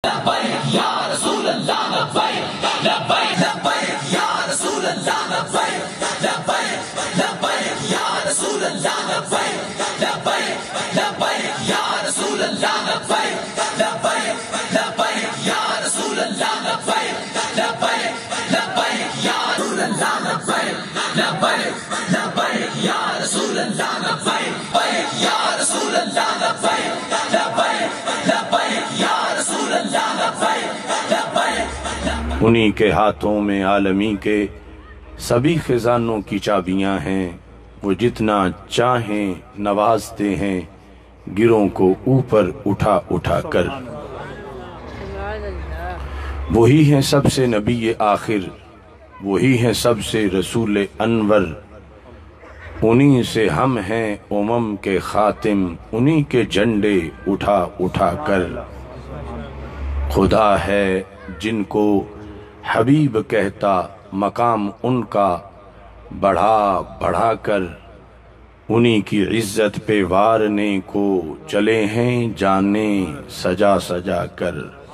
لبیک یا رسول اللہ لبیک لبیک لبیک یا رسول اللہ لبیک لبیک لبیک یا رسول اللہ لبیک لبیک لبیک یا رسول اللہ لبیک لبیک لبیک یا رسول اللہ لبیک لبیک لبیک یا رسول اللہ لبیک لبیک لبیک یا رسول اللہ لبیک لبیک یا رسول اللہ لبیک لبیک لبیک یا رسول اللہ لبیک لبیک۔ انہی کے ہاتھوں میں عالمی کے سبھی خزانوں کی چابیاں ہیں، وہ جتنا چاہیں نوازتے ہیں گروں کو اوپر اٹھا اٹھا کر۔ وہی ہیں سب سے نبی آخر، وہی ہیں سب سے رسول انور، انہی سے ہم ہیں امم کے خاتم، انہی کے جھنڈے اٹھا اٹھا کر۔ خدا ہے جن کو حبیب کہتا مقام ان کا بڑھا بڑھا کر، انہی کی عزت پہ وارنے کو چلے ہیں جانے سجا سجا کر۔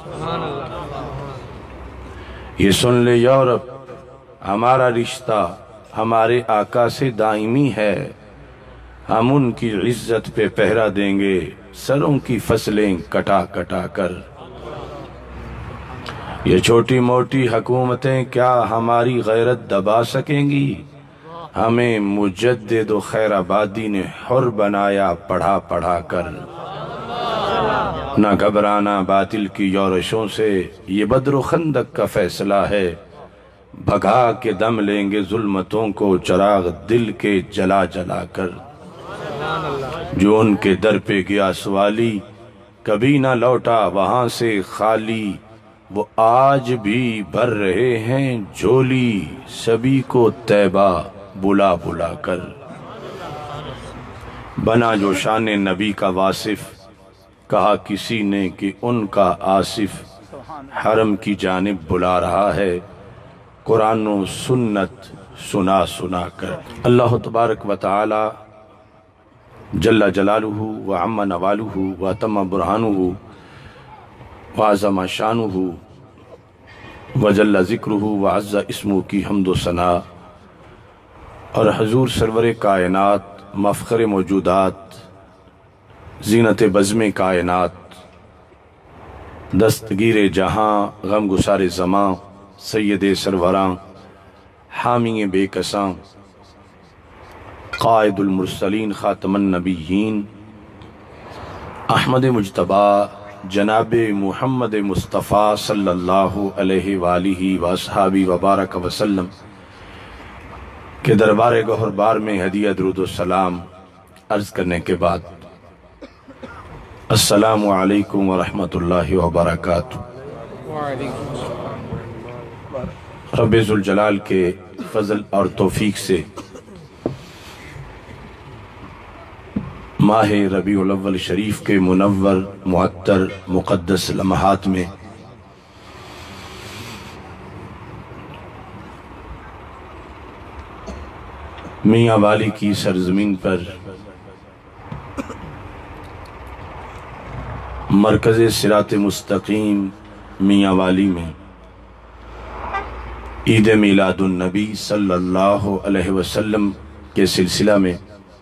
یہ سن لے یورپ ہمارا رشتہ ہمارے آقا سے دائمی ہے، ہم ان کی عزت پہ پہرا دیں گے سروں کی فصلیں کٹا کٹا کر۔ یہ چھوٹی موٹی حکومتیں کیا ہماری غیرت دبا سکیں گی؟ ہمیں مجدد و خیر آبادی نے حر بنایا پڑھا پڑھا کر۔ نہ گھبرانا باطل کی یورشوں سے، یہ بدر و خندق کا فیصلہ ہے، بھگا کے دم لیں گے ظلمتوں کو چراغ دل کے جلا جلا کر۔ جو ان کے در پہ گیا سوالی کبھی نہ لوٹا وہاں سے خالی، وہ آج بھی بھر رہے ہیں جھولی سبھی کو طیبہ بلا بلا کر۔ بنا جو شان نبی کا واصف، کہا کسی نے کہ ان کا آصف حرم کی جانب بلا رہا ہے قرآن و سنت سنا سنا کر۔ اللہ تبارک و تعالی جل جلالہ و عم نوالہ و تم برہانہ وعظم شانہ وجل ذکرہ وعز اسمہ کی حمد و ثنا، اور حضور سرور کائنات مفخر موجودات زینت بزم کائنات دستگیر جہاں غم گسار زماں سید سروراں حامی بے کساں قائد المرسلین خاتم النبیین احمد مجتبی جناب محمد مصطفیٰ صلی اللہ علیہ وآلہ وآصحابہ وبارک وسلم کے دربار گوہر بار میں ہدیہ درود و سلام عرض کرنے کے بعد السلام علیکم ورحمۃ اللہ وبرکاتہ۔ رب ذوالجلال کے فضل اور توفیق سے ماہ ربیع الاول شریف کے منور معطر مقدس لمحات میں میاں والی کی سرزمین پر مرکز صراط مستقیم میاں والی میں عید میلاد النبی صلی اللہ علیہ وسلم کے سلسلہ میں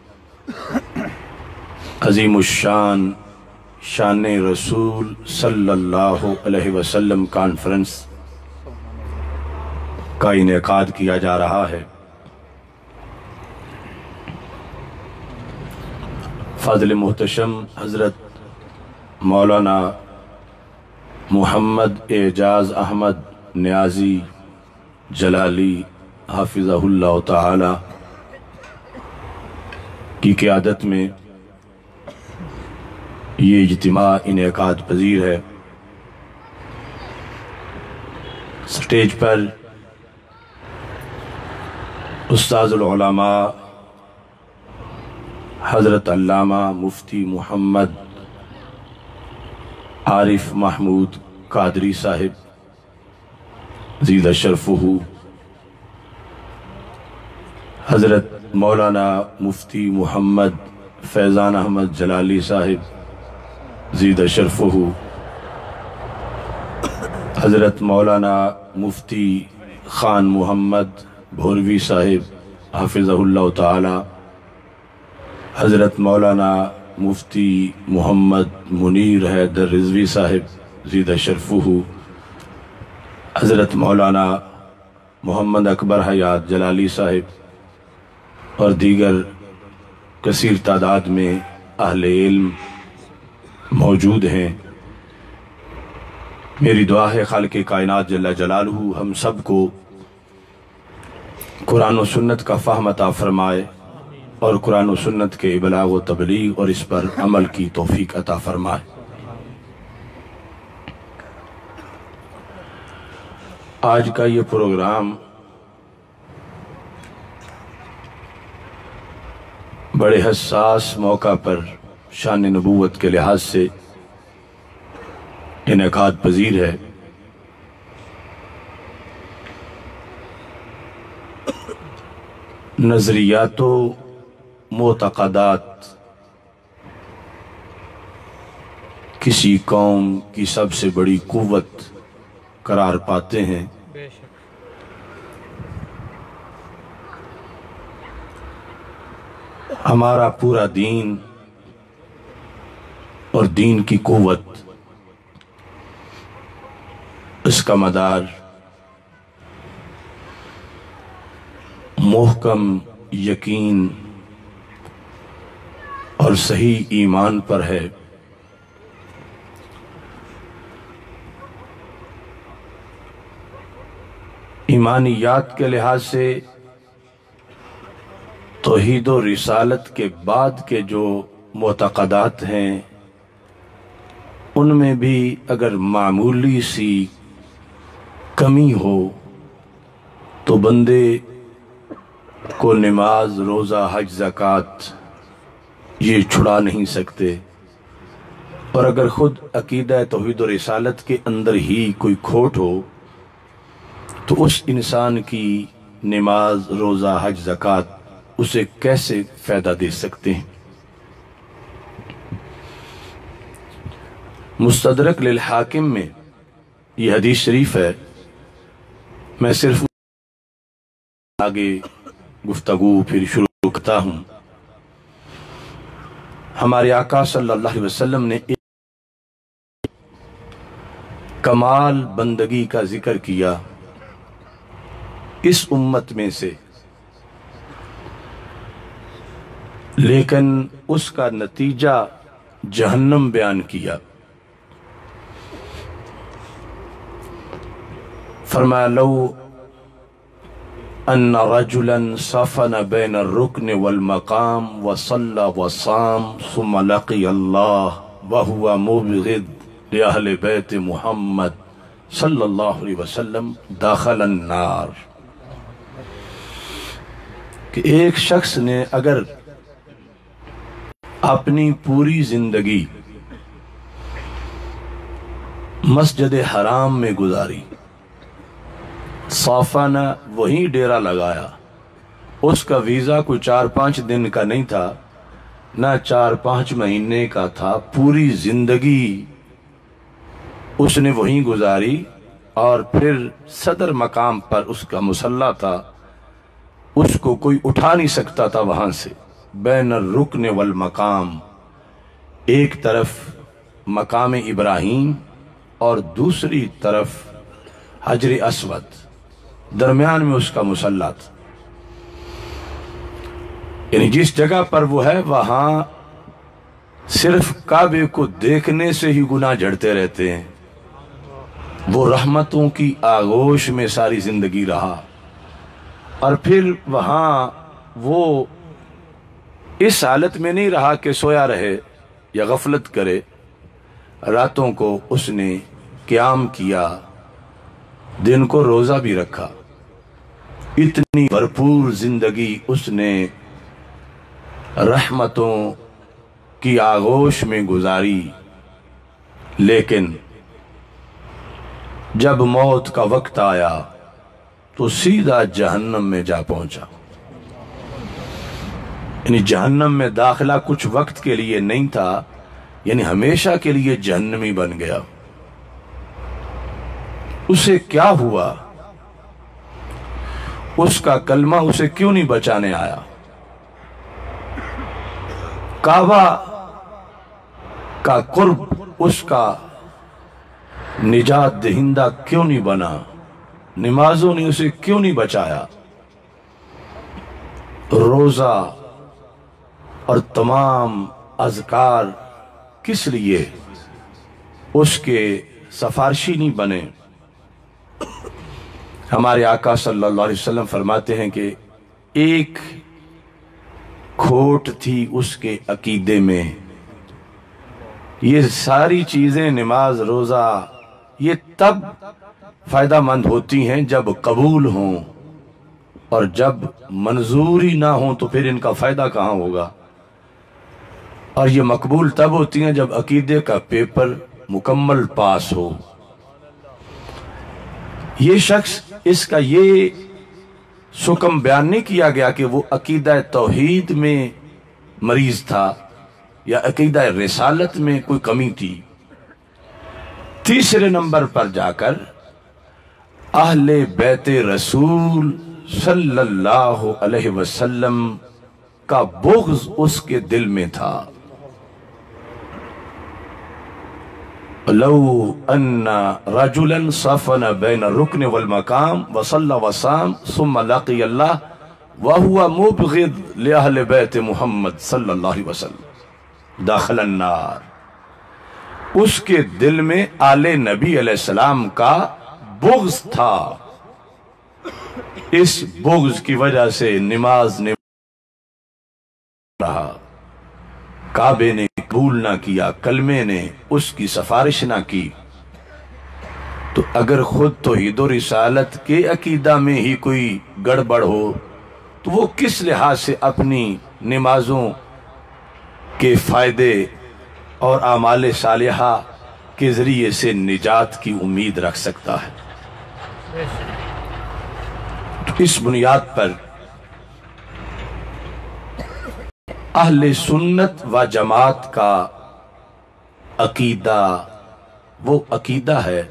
عظیم الشان شان رسول صلی اللہ علیہ وسلم کانفرنس کا انعقاد کیا جا رہا ہے۔ فاضل محتشم حضرت مولانا محمد اعجاز احمد نیازی جلالی حافظہ اللہ تعالی کی قیادت میں یہ اجتماع انعقاد پذیر ہے۔ سٹیج پر استاذ العلماء حضرت علامہ مفتی محمد عارف محمود قادری صاحب زید شرفہ، حضرت مولانا مفتی محمد فیضان احمد جلالی صاحب زید شرفہ، حضرت مولانا مفتی خان محمد بھوروی صاحب حافظہ اللہ تعالی، حضرت مولانا مفتی محمد منیر حیدر رضوی صاحب زید شرفہ، حضرت مولانا محمد اکبر حیات جلالی صاحب اور دیگر کثیر تعداد میں اہل علم موجود ہیں۔ میری دعا ہے خالق کائنات جل جلالہ ہم سب کو قرآن و سنت کا فہم عطا فرمائے اور قرآن و سنت کے ابلاغ و تبلیغ اور اس پر عمل کی توفیق عطا فرمائے۔ آج کا یہ پروگرام بڑے حساس موقع پر شان نبوت کے لحاظ سے انعقاد پذیر ہے۔ نظریات و معتقدات کسی قوم کی سب سے بڑی قوت قرار پاتے ہیں۔ ہمارا پورا دین اور دین کی قوت، اس کا مدار محکم یقین اور صحیح ایمان پر ہے۔ ایمانیات کے لحاظ سے توحید و رسالت کے بعد کے جو معتقدات ہیں ان میں بھی اگر معمولی سی کمی ہو تو بندے کو نماز، روزہ، حج، زکوٰۃ یہ چھڑا نہیں سکتے، اور اگر خود عقیدہ توحید و رسالت کے اندر ہی کوئی کھوٹ ہو تو اس انسان کی نماز، روزہ، حج، زکوٰۃ اسے کیسے فائدہ دے سکتے ہیں؟ مستدرک للحاکم میں یہ حدیث شریف ہے، میں صرف آگے گفتگو پھر شروع کرتا ہوں۔ ہمارے آقا صلی اللہ علیہ وسلم نے ایک کمال بندگی کا ذکر کیا اس امت میں سے، لیکن اس کا نتیجہ جہنم بیان کیا۔ فرمایا لو ان رجلا صفن بین الرکن والمقام وصلى وصام ثم لقي الله وهو مبغض لأہل بیت محمد صلی اللہ علیہ وسلم داخل النار، کہ ایک شخص نے اگر اپنی پوری زندگی مسجد حرام میں گزاری، صافانہ وہیں ڈیرا لگایا، اس کا ویزا کوئی 4-5 دن کا نہیں تھا، نہ 4-5 مہینے کا تھا، پوری زندگی اس نے وہیں گزاری، اور پھر صدر مقام پر اس کا مصلی تھا، اس کو کوئی اٹھا نہیں سکتا تھا وہاں سے۔ بین الرکن والمقام، ایک طرف مقام ابراہیم اور دوسری طرف حجر اسود، درمیان میں اس کا مصلی تھا، یعنی جس جگہ پر وہ ہے وہاں صرف کعبے کو دیکھنے سے ہی گناہ جھڑتے رہتے ہیں۔ وہ رحمتوں کی آغوش میں ساری زندگی رہا، اور پھر وہاں وہ اس حالت میں نہیں رہا کہ سویا رہے یا غفلت کرے، راتوں کو اس نے قیام کیا، دن کو روزہ بھی رکھا، اتنی بھرپور زندگی اس نے رحمتوں کی آغوش میں گزاری، لیکن جب موت کا وقت آیا تو سیدھا جہنم میں جا پہنچا۔ یعنی جہنم میں داخلہ کچھ وقت کے لیے نہیں تھا، یعنی ہمیشہ کے لیے جہنمی بن گیا۔ اسے کیا ہوا؟ اس کا کلمہ اسے کیوں نہیں بچانے آیا؟ کعبہ کا قرب اس کا نجات دہندہ کیوں نہیں بنا؟ نمازوں نے اسے کیوں نہیں بچایا؟ روزہ اور تمام اذکار کس لیے اس کے سفارشی نہیں بنے؟ ہمارے آقا صلی اللہ علیہ وسلم فرماتے ہیں کہ ایک کھوٹ تھی اس کے عقیدے میں، یہ ساری چیزیں نماز روزہ یہ تب فائدہ مند ہوتی ہیں جب قبول ہوں، اور جب منظوری نہ ہوں تو پھر ان کا فائدہ کہاں ہوگا؟ اور یہ مقبول تب ہوتی ہیں جب عقیدے کا پیپر مکمل پاس ہو۔ یہ شخص اس کا یہ سکم بیان نہیں کیا گیا کہ وہ عقیدہ توحید میں مریض تھا یا عقیدہ رسالت میں کوئی کمی تھی۔ تیسرے نمبر پر جا کر اہل بیت رسول صلی اللہ علیہ وسلم کا بغض اس کے دل میں تھا۔ لو ان رجلا صفن بین الرکن والمقام وصلى وصام ثم لقي الله وهو مبغض لأهل بیت محمد صلی اللہ علیہ وسلم داخل النار۔ اس کے دل میں آل نبی علیہ السلام کا بغض تھا، اس بغض کی وجہ سے نماز نے رہا، کعبے نے قبول نہ کیا، کلمے نے اس کی سفارش نہ کی۔ تو اگر خود توحید و رسالت کے عقیدہ میں ہی کوئی گڑبڑ ہو تو وہ کس لحاظ سے اپنی نمازوں کے فائدے اور اعمال صالحہ کے ذریعے سے نجات کی امید رکھ سکتا ہے؟ تو اس بنیاد پر اہل سنت و جماعت کا عقیدہ وہ عقیدہ ہے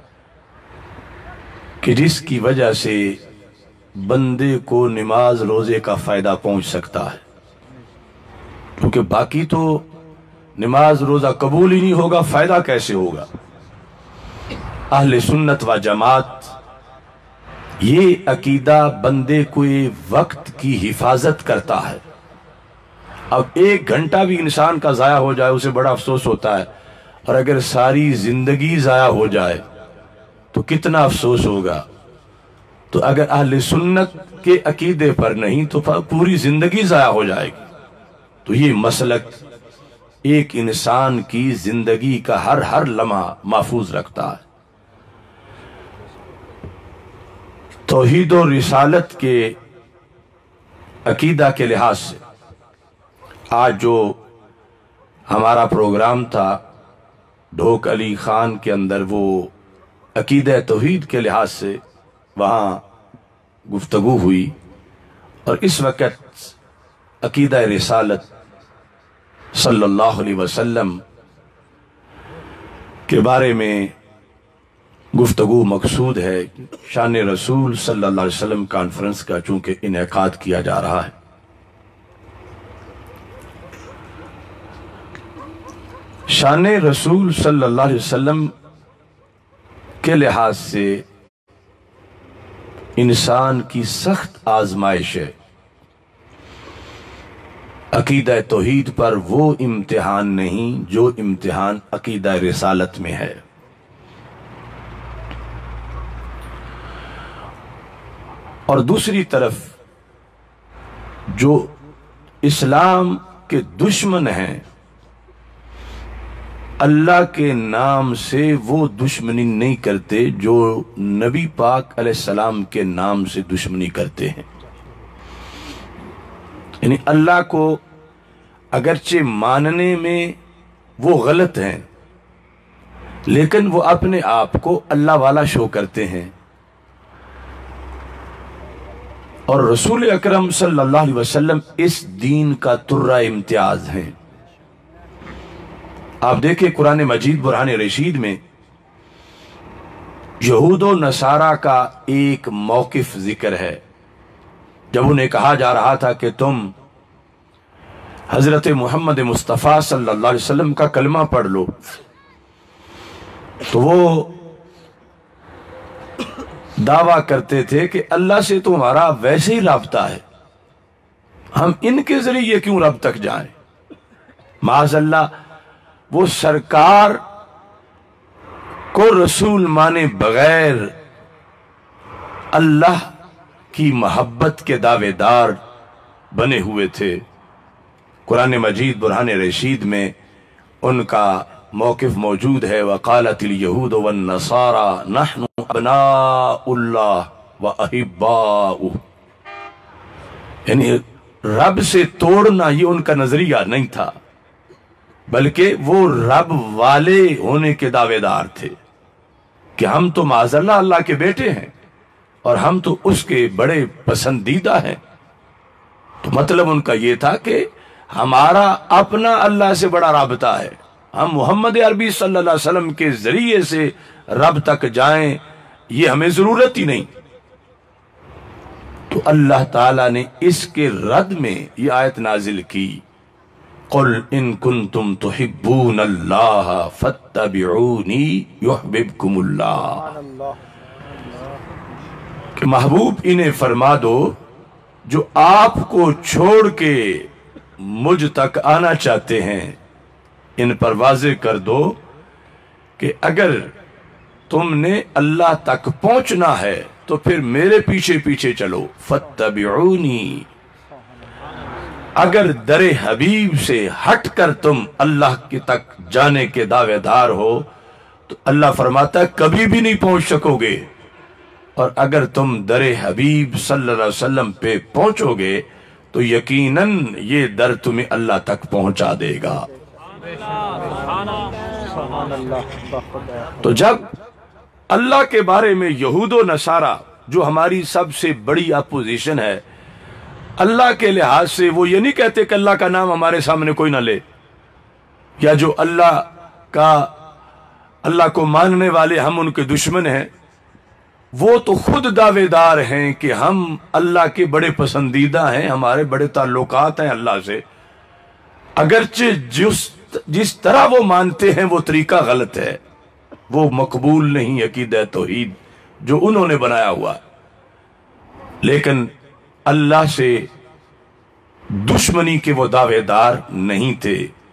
کہ جس کی وجہ سے بندے کو نماز روزے کا فائدہ پہنچ سکتا ہے، کیونکہ باقی تو نماز روزہ قبول ہی نہیں ہوگا، فائدہ کیسے ہوگا؟ اہل سنت و جماعت یہ عقیدہ بندے کو وقت کی حفاظت کرتا ہے۔ اب ایک گھنٹہ بھی انسان کا ضائع ہو جائے اسے بڑا افسوس ہوتا ہے، اور اگر ساری زندگی ضائع ہو جائے تو کتنا افسوس ہوگا۔ تو اگر اہل سنت کے عقیدے پر نہیں تو پوری زندگی ضائع ہو جائے گی۔ تو یہ مسلک ایک انسان کی زندگی کا ہر لمحہ محفوظ رکھتا ہے۔ توحید و رسالت کے عقیدہ کے لحاظ سے آج جو ہمارا پروگرام تھا ڈھوک علی خان کے اندر، وہ عقیدہ توحید کے لحاظ سے وہاں گفتگو ہوئی، اور اس وقت عقیدہ رسالت صلی اللہ علیہ وسلم کے بارے میں گفتگو مقصود ہے۔ شان رسول صلی اللہ علیہ وسلم کانفرنس کا چونکہ انعقاد کیا جا رہا ہے، شان رسول صلی اللہ علیہ وسلم کے لحاظ سے انسان کی سخت آزمائش ہے۔ عقیدہ توحید پر وہ امتحان نہیں جو امتحان عقیدہ رسالت میں ہے۔ اور دوسری طرف جو اسلام کے دشمن ہیں، اللہ کے نام سے وہ دشمنی نہیں کرتے جو نبی پاک علیہ السلام کے نام سے دشمنی کرتے ہیں۔ یعنی اللہ کو اگرچہ ماننے میں وہ غلط ہیں، لیکن وہ اپنے آپ کو اللہ والا شو کرتے ہیں، اور رسول اکرم صلی اللہ علیہ وسلم اس دین کا ترہ امتیاز ہیں۔ آپ دیکھیں قرآن مجید برہان رشید میں یہود و نصارہ کا ایک موقف ذکر ہے جب انہیں کہا جا رہا تھا کہ تم حضرت محمد مصطفیٰ صلی اللہ علیہ وسلم کا کلمہ پڑھ لو، تو وہ دعویٰ کرتے تھے کہ اللہ سے تمہارا ویسے ہی رابطہ ہے، ہم ان کے ذریعے کیوں رب تک جائیں؟ معاذ اللہ، وہ سرکار کو رسول مانے بغیر اللہ کی محبت کے دعوے دار بنے ہوئے تھے۔ قرآن مجید برہان رشید میں ان کا موقف موجود ہے، وقالت الیہود والنصارى نحن ابناء اللہ واحباؤہ، یعنی رب سے توڑنا یہ ان کا نظریہ نہیں تھا، بلکہ وہ رب والے ہونے کے دعوے دار تھے کہ ہم تو معاذ اللہ اللہ کے بیٹے ہیں اور ہم تو اس کے بڑے پسندیدہ ہیں۔ تو مطلب ان کا یہ تھا کہ ہمارا اپنا اللہ سے بڑا رابطہ ہے، ہم محمد عربی صلی اللہ علیہ وسلم کے ذریعے سے رب تک جائیں یہ ہمیں ضرورت ہی نہیں۔ تو اللہ تعالیٰ نے اس کے رد میں یہ آیت نازل کی، قل ان کنتم تحبون اللہ فاتبعونی یحببکم اللہ، کہ محبوب انہیں فرما دو جو آپ کو چھوڑ کے مجھ تک آنا چاہتے ہیں، ان پر واضح کر دو کہ اگر تم نے اللہ تک پہنچنا ہے تو پھر میرے پیچھے پیچھے چلو، فاتبعونی۔ اگر در حبیب سے ہٹ کر تم اللہ کی تک جانے کے دعوے دار ہو تو اللہ فرماتا ہے کبھی بھی نہیں پہنچ سکو گے، اور اگر تم در حبیب صلی اللہ علیہ وسلم پہ پہنچو گے تو یقیناً یہ در تمہیں اللہ تک پہنچا دے گا۔ تو جب اللہ کے بارے میں یہود و نصارہ جو ہماری سب سے بڑی اپوزیشن ہے، اللہ کے لحاظ سے وہ یہ نہیں کہتے کہ اللہ کا نام ہمارے سامنے کوئی نہ لے، یا جو اللہ کو ماننے والے ہم ان کے دشمن ہیں، وہ تو خود دعوے دار ہیں کہ ہم اللہ کے بڑے پسندیدہ ہیں، ہمارے بڑے تعلقات ہیں اللہ سے، اگرچہ جس طرح وہ مانتے ہیں وہ طریقہ غلط ہے، وہ مقبول نہیں عقیدہ توحید جو انہوں نے بنایا ہوا ہے۔ لیکن اللہ سے دشمنی کے وہ دعوے دار نہیں تھے،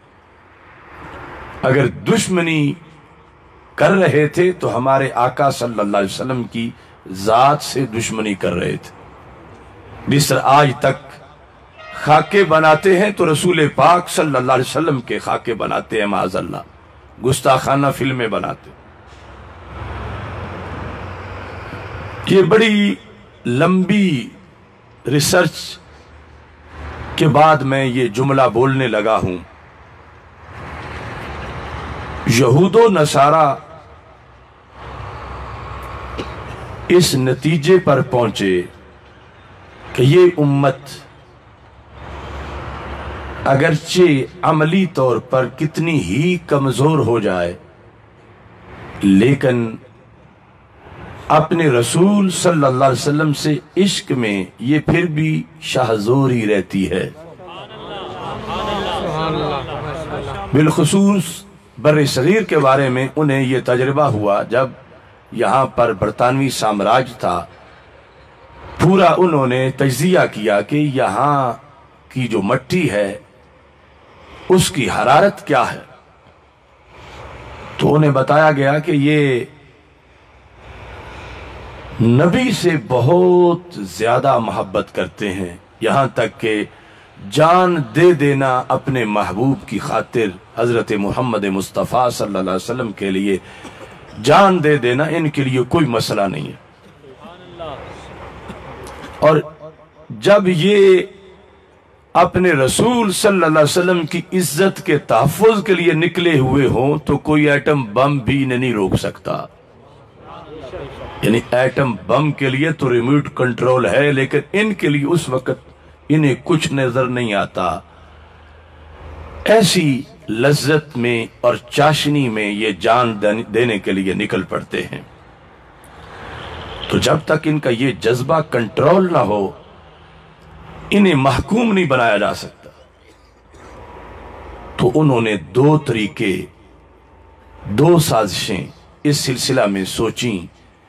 اگر دشمنی کر رہے تھے تو ہمارے آقا صلی اللہ علیہ وسلم کی ذات سے دشمنی کر رہے تھے۔ جس طرح آج تک خاکے بناتے ہیں تو رسول پاک صلی اللہ علیہ وسلم کے خاکے بناتے ہیں، معاذ اللہ گستاخانہ فلمیں بناتے۔ یہ بڑی لمبی ریسرچ کے بعد میں یہ جملہ بولنے لگا ہوں۔ یہود و نصارہ اس نتیجے پر پہنچے کہ یہ امت اگرچہ عملی طور پر کتنی ہی کمزور ہو جائے لیکن اپنے رسول صلی اللہ علیہ وسلم سے عشق میں یہ پھر بھی شاہزوری رہتی ہے۔ بالخصوص بر صغیر کے بارے میں انہیں یہ تجربہ ہوا جب یہاں پر برطانوی سامراج تھا، پورا انہوں نے تجزیہ کیا کہ یہاں کی جو مٹی ہے اس کی حرارت کیا ہے، تو انہیں بتایا گیا کہ یہ نبی سے بہت زیادہ محبت کرتے ہیں، یہاں تک کہ جان دے دینا اپنے محبوب کی خاطر، حضرت محمد مصطفیٰ صلی اللہ علیہ وسلم کے لیے جان دے دینا ان کے لیے کوئی مسئلہ نہیں ہے۔ اور جب یہ اپنے رسول صلی اللہ علیہ وسلم کی عزت کے تحفظ کے لیے نکلے ہوئے ہوں تو کوئی ایٹم بم بھی نہیں روک سکتا۔ یعنی ایٹم بم کے لیے تو ریموٹ کنٹرول ہے، لیکن ان کے لیے اس وقت انہیں کچھ نظر نہیں آتا۔ ایسی لذت میں اور چاشنی میں یہ جان دینے کے لیے نکل پڑتے ہیں۔ تو جب تک ان کا یہ جذبہ کنٹرول نہ ہو انہیں محکوم نہیں بنایا جا سکتا۔ تو انہوں نے دو طریقے، دو سازشیں اس سلسلہ میں سوچیں۔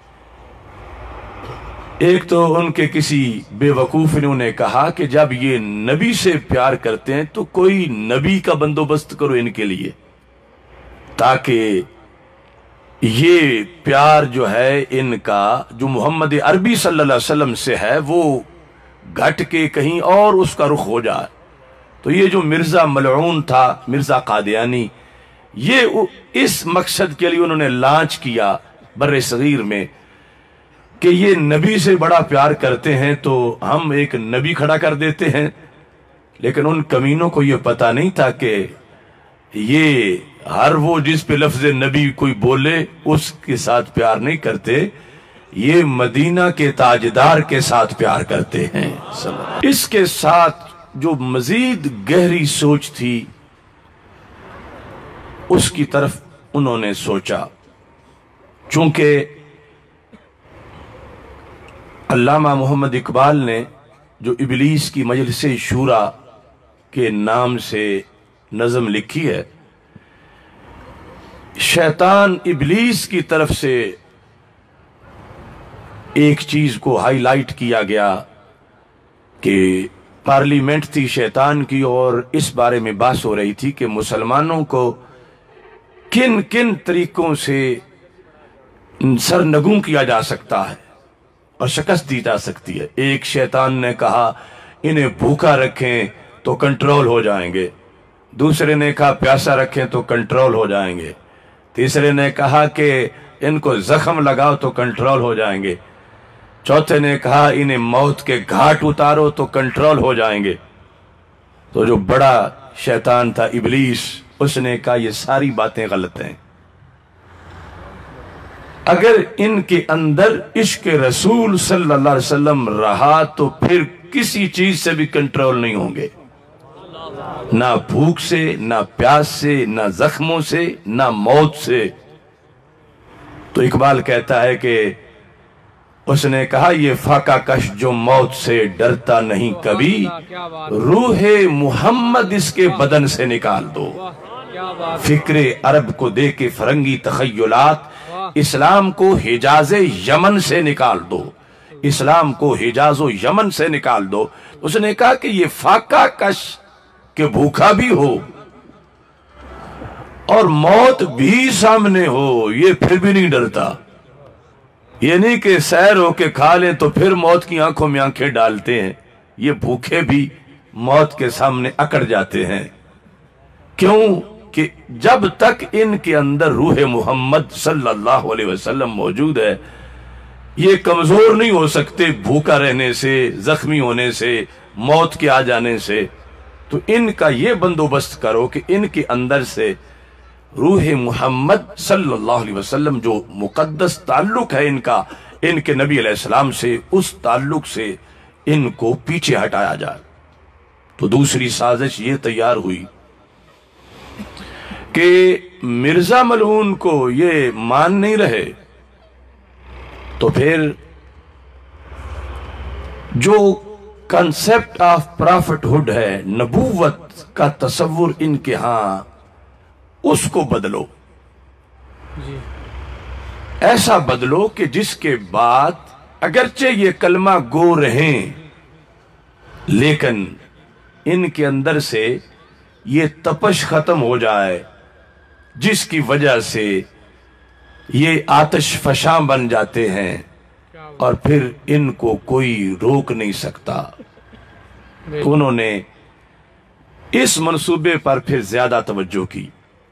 ایک تو ان کے کسی بے وقوف نے انہیں کہا کہ جب یہ نبی سے پیار کرتے ہیں تو کوئی نبی کا بندوبست کرو ان کے لیے، تاکہ یہ پیار جو ہے ان کا جو محمد عربی صلی اللہ علیہ وسلم سے ہے وہ گھٹ کے کہیں اور اس کا رخ ہو جائے۔ تو یہ جو مرزا ملعون تھا، مرزا قادیانی، یہ اس مقصد کے لیے انہوں نے لانچ کیا بر صغیر میں کہ یہ نبی سے بڑا پیار کرتے ہیں تو ہم ایک نبی کھڑا کر دیتے ہیں۔ لیکن ان کمینوں کو یہ پتہ نہیں تھا کہ یہ ہر وہ جس پہ لفظ نبی کوئی بولے اس کے ساتھ پیار نہیں کرتے، یہ مدینہ کے تاجدار کے ساتھ پیار کرتے ہیں۔ اس کے ساتھ جو مزید گہری سوچ تھی اس کی طرف انہوں نے سوچا، چونکہ علامہ محمد اقبال نے جو ابلیس کی مجلس شورا کے نام سے نظم لکھی ہے، شیطان ابلیس کی طرف سے ایک چیز کو ہائی لائٹ کیا گیا کہ پارلیمنٹ تھی شیطان کی اور اس بارے میں بحث ہو رہی تھی کہ مسلمانوں کو کن کن طریقوں سے سرنگوں کیا جا سکتا ہے اور شکست دی جا سکتی ہے۔ ایک شیطان نے کہا انہیں بھوکا رکھیں تو کنٹرول ہو جائیں گے، دوسرے نے کہا پیاسا رکھیں تو کنٹرول ہو جائیں گے، تیسرے نے کہا کہ ان کو زخم لگاؤ تو کنٹرول ہو جائیں گے، چوتھے نے کہا انہیں موت کے گھاٹ اتارو تو کنٹرول ہو جائیں گے۔ تو جو بڑا شیطان تھا ابلیس، اس نے کہا یہ ساری باتیں غلط ہیں، اگر ان کے اندر عشق رسول صلی اللہ علیہ وسلم رہا تو پھر کسی چیز سے بھی کنٹرول نہیں ہوں گے، نہ بھوک سے، نہ پیاس سے، نہ زخموں سے، نہ موت سے۔ تو اقبال کہتا ہے کہ اس نے کہا یہ فاقہ کش جو موت سے ڈرتا نہیں کبھی، روح محمد اس کے بدن سے نکال دو، فکر عرب کو دے کے فرنگی تخیلات، اسلام کو حجاز یمن سے نکال دو، اسلام کو حجاز و یمن سے نکال دو۔ اس نے کہا کہ یہ فاقہ کش کہ بھوکا بھی ہو اور موت بھی سامنے ہو، یہ پھر بھی نہیں ڈرتا۔ یہ نہیں کہ سیر ہو کے کھا لیں تو پھر موت کی آنکھوں میں آنکھیں ڈالتے ہیں، یہ بھوکے بھی موت کے سامنے اکڑ جاتے ہیں۔ کیوں کہ جب تک ان کے اندر روح محمد صلی اللہ علیہ وسلم موجود ہے یہ کمزور نہیں ہو سکتے بھوکا رہنے سے، زخمی ہونے سے، موت کے آ جانے سے۔ تو ان کا یہ بندوبست کرو کہ ان کے اندر سے روح محمد صلی اللہ علیہ وسلم جو مقدس تعلق ہے ان کا، ان کے نبی علیہ السلام سے، اس تعلق سے ان کو پیچھے ہٹایا جائے۔ تو دوسری سازش یہ تیار ہوئی کہ مرزا ملعون کو یہ مان نہیں رہے تو پھر جو کنسپٹ آف پرافٹ ہوڈ ہے، نبوت کا تصور ان کے ہاں، اس کو بدلو، ایسا بدلو کہ جس کے بعد اگرچہ یہ کلمہ گو رہیں لیکن ان کے اندر سے یہ تپش ختم ہو جائے جس کی وجہ سے یہ آتش فشاں بن جاتے ہیں اور پھر ان کو کوئی روک نہیں سکتا۔ تو انہوں نے اس منصوبے پر پھر زیادہ توجہ کی۔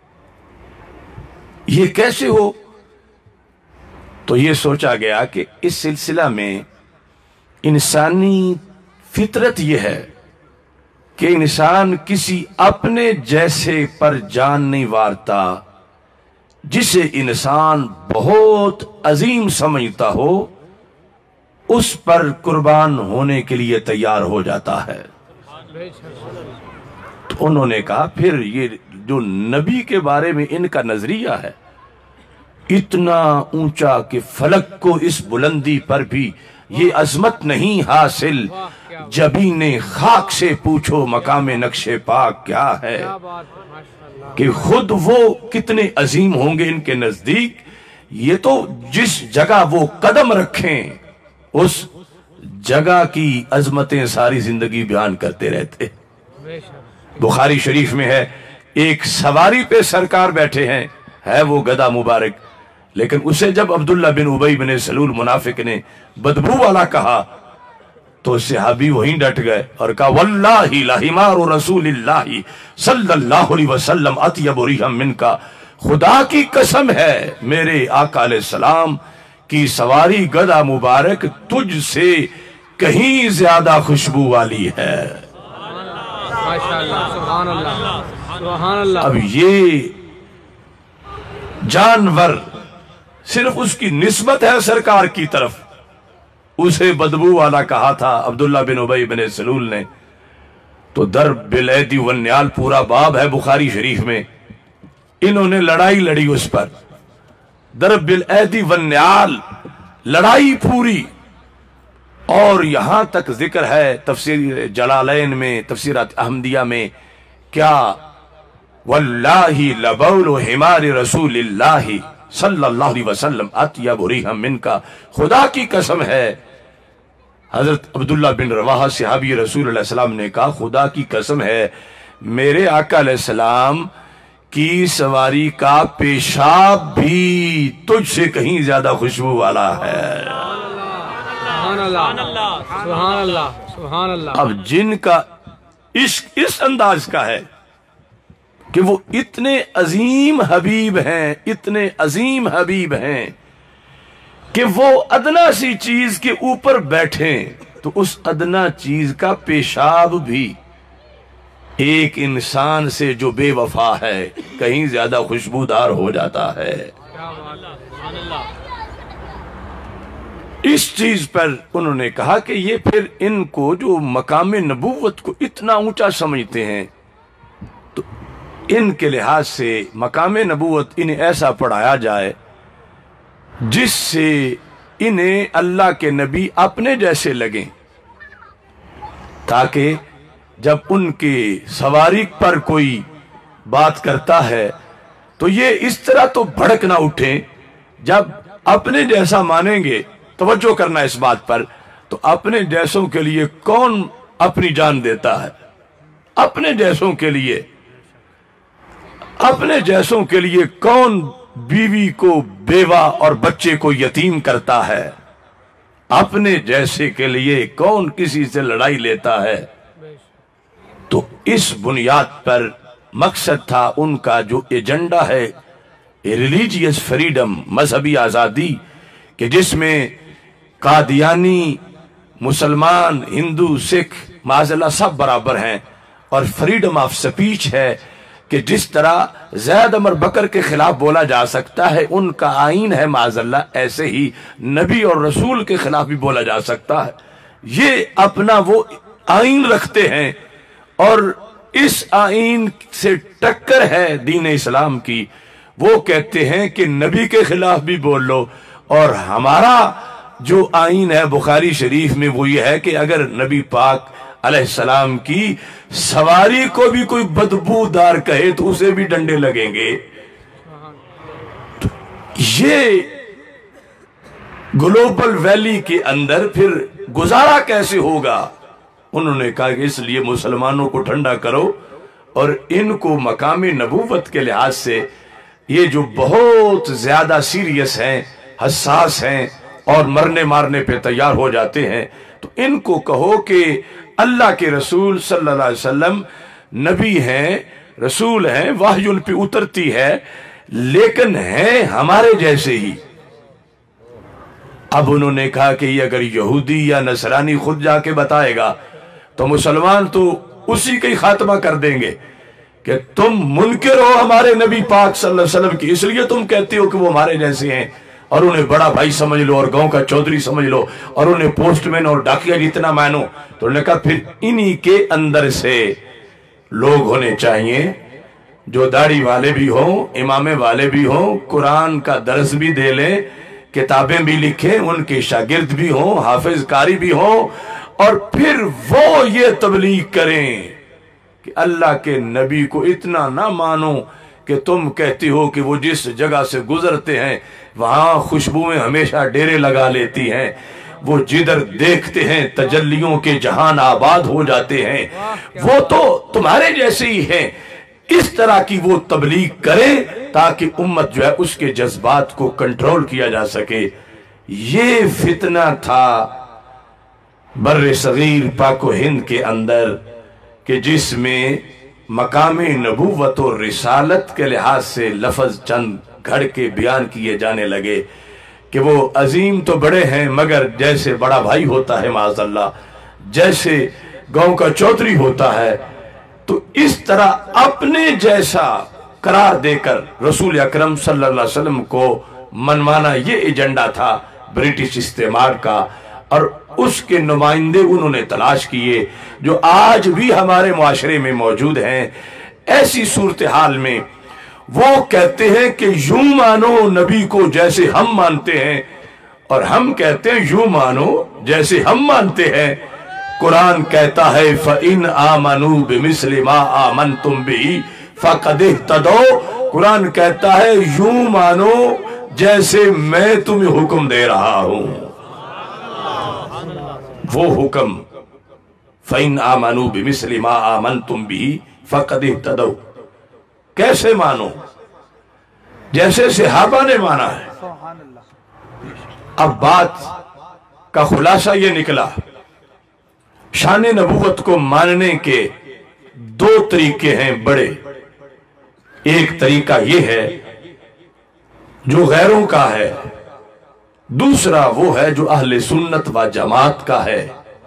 یہ کیسے ہو؟ تو یہ سوچا گیا کہ اس سلسلہ میں انسانی فطرت یہ ہے کہ انسان کسی اپنے جیسے پر جان نہیں وارتا جسے انسان بہت عظیم سمجھتا ہو، اس پر قربان ہونے کے لیے تیار ہو جاتا ہے۔ تو انہوں نے کہا پھر یہ جو نبی کے بارے میں ان کا نظریہ ہے اتنا اونچا کہ فلک کو اس بلندی پر بھی یہ عظمت نہیں حاصل، جبین خاک سے پوچھو مقام نقش پاک کیا ہے، کہ خود وہ کتنے عظیم ہوں گے ان کے نزدیک، یہ تو جس جگہ وہ قدم رکھیں اس جگہ کی عظمتیں ساری زندگی بیان کرتے رہتے۔ بخاری شریف میں ہے ایک سواری پہ سرکار بیٹھے ہیں، ہے وہ گدھا مبارک، لیکن اسے جب عبداللہ بن ابی بن سلول منافق نے بدبو والا کہا تو صحابی وہیں ڈٹ گئے اور کہا واللہ لحمار رسول اللہ صلی اللہ علیہ وسلم اطیب ریحا منکا، خدا کی قسم ہے میرے آقا علیہ السلام کی سواری گدھا مبارک تجھ سے کہیں زیادہ خوشبو والی ہے۔ ماشاءاللہ، سبحان اللہ، سبحان اللہ۔ اب یہ جانور صرف اس کی نسبت ہے سرکار کی طرف، اسے بدبو والا کہا تھا عبداللہ بن ابی بن سلول نے، تو ضرب بالایدی والنعال پورا باب ہے بخاری شریف میں، انہوں نے لڑائی لڑی اس پر، ضرب بالایدی والنعال، لڑائی پوری۔ اور یہاں تک ذکر ہے تفسیر جلالین میں، تفسیرات احمدیہ میں، کیا واللہ لبول حمار رسول اللہ صلی اللہ علیہ وسلم اطیب ریحا منکا، خدا کی قسم ہے، حضرت عبداللہ بن رواحہ صحابی رسول اللہ علیہ وسلم نے کہا خدا کی قسم ہے میرے آقا علیہ السلام کی سواری کا پیشاب بھی تجھ سے کہیں زیادہ خوشبو والا ہے۔ سبحان اللہ، سبحان اللہ، سبحان اللہ۔ اب جن کا عشق اس انداز کا ہے کہ وہ اتنے عظیم حبیب ہیں، اتنے عظیم حبیب ہیں کہ وہ ادنا سی چیز کے اوپر بیٹھیں تو اس ادنا چیز کا پیشاب بھی ایک انسان سے جو بے وفا ہے کہیں زیادہ خوشبودار ہو جاتا ہے۔ اس چیز پر انہوں نے کہا کہ یہ پھر ان کو جو مقام نبوت کو اتنا اونچا سمجھتے ہیں تو ان کے لحاظ سے مقام نبوت انہیں ایسا پڑھایا جائے جس سے انہیں اللہ کے نبی اپنے جیسے لگیں، تاکہ جب ان کے سواری پر کوئی بات کرتا ہے تو یہ اس طرح تو بھڑک نہ اٹھیں، جب اپنے جیسا مانیں گے، توجہ کرنا اس بات پر، تو اپنے جیسوں کے لیے کون اپنی جان دیتا ہے؟ اپنے جیسوں کے لیے، اپنے جیسوں کے لیے کون بیوی کو بیوہ اور بچے کو یتیم کرتا ہے؟ اپنے جیسے کے لیے کون کسی سے لڑائی لیتا ہے؟ تو اس بنیاد پر مقصد تھا ان کا جو ایجنڈا ہے ریلیجیس فریڈم، مذہبی آزادی، کہ جس میں قادیانی، مسلمان، ہندو، سکھ معاذ اللہ سب برابر ہیں، اور فریڈم آف سپیچ ہے کہ جس طرح زید عمر بکر کے خلاف بولا جا سکتا ہے، ان کا آئین ہے معاذ اللہ، ایسے ہی نبی اور رسول کے خلاف بھی بولا جا سکتا ہے۔ یہ اپنا وہ آئین رکھتے ہیں اور اس آئین سے ٹکر ہے دین اسلام کی، وہ کہتے ہیں کہ نبی کے خلاف بھی بول لو، اور ہمارا جو آئین ہے بخاری شریف میں وہ یہ ہے کہ اگر نبی پاک علیہ السلام کی سواری کو بھی کوئی بدبودار کہے تو اسے بھی ڈنڈے لگیں گے۔ تو یہ گلوبل ویلی کے اندر پھر گزارا کیسے ہوگا؟ انہوں نے کہا کہ اس لیے مسلمانوں کو ٹھنڈا کرو اور ان کو مقام نبوت کے لحاظ سے یہ جو بہت زیادہ سیریس ہیں، حساس ہیں اور مرنے مارنے پہ تیار ہو جاتے ہیں، تو ان کو کہو کہ اللہ کے رسول صلی اللہ علیہ وسلم نبی ہیں، رسول ہیں، وحی ان پہ اترتی ہے، لیکن ہیں ہمارے جیسے ہی۔ اب انہوں نے کہا کہ یہ اگر یہودی یا نصرانی خود جا کے بتائے گا تو مسلمان تو اسی کا ہی خاتمہ کر دیں گے کہ تم منکر ہو ہمارے نبی پاک صلی اللہ علیہ وسلم کی، اس لیے تم کہتے ہو کہ وہ ہمارے جیسے ہیں، اور انہیں بڑا بھائی سمجھ لو اور گاؤں کا چودھری سمجھ لو اور انہیں پوسٹ مین اور ڈاکیا جتنا مانو۔ تو انہوں نے کہا پھر انہی کے اندر سے لوگ ہونے چاہیے جو दाढ़ी वाले भी हों, इमामे वाले भी हों, कुरान का दर्स भी दे लें, किताबें भी लिखें, उनके शागिर्द भी हों, हाफिज कारी भी हों, और फिर वो ये तबलीग करें कि अल्लाह के नबी को इतना ना मानो कि तुम कहती हो कि वो जिस जगह से गुजरते हैं वहां खुशबुएं हमेशा डेरे लगा लेती हैं, वो जिधर देखते हैं तजल्लियों के जहान आबाद हो जाते हैं, वो तो तुम्हारे जैसे ही हैं। इस तरह की वो तबलीग करें ताकि उम्मत जो है उसके जज्बात को कंट्रोल किया जा सके। ये फितना था बर्रे सगीर पाको हिंद के अंदर कि जिसमें मकामे नबूवत और रिसालत के लिहाज से लफ्ज चंद घड़ के बयान किए जाने लगे कि वो अजीम तो बड़े हैं मगर जैसे बड़ा भाई होता है माज़अल्लाह, जैसे गांव का चौधरी होता है, तो इस तरह अपने जैसा करार देकर रसूल अकरम सल्लल्लाहु अलैहि वसल्लम को मनवाना ये एजेंडा था ब्रिटिश इस्तेमार का। और उसके नुमाइंदे उन्होंने तलाश किए जो आज भी हमारे मुआशरे में मौजूद हैं। ऐसी सूरत हाल में वो कहते हैं कि यूं मानो नबी को जैसे हम मानते हैं, और हम कहते हैं यूं मानो जैसे हम मानते हैं। कुरान कहता है फ़इन आमनू बिमिस्लि मा आमनतुम बिही फ़क़द इह्तदौ। कुरान कहता है यूं मानो जैसे मैं तुम्हें हुक्म दे रहा हूं। वो हुक्म फ़इन आमनू बिमिस्लि मा आमनतुम बिही फ़क़द इह्तदौ, कैसे मानो? जैसे सहाबा ने माना है। अब बात का खुलासा ये निकला, शान नबूवत को मानने के दो तरीके हैं बड़े। एक तरीका ये है जो गैरों का है, दूसरा वो है जो अहले सुन्नत व जमात का है।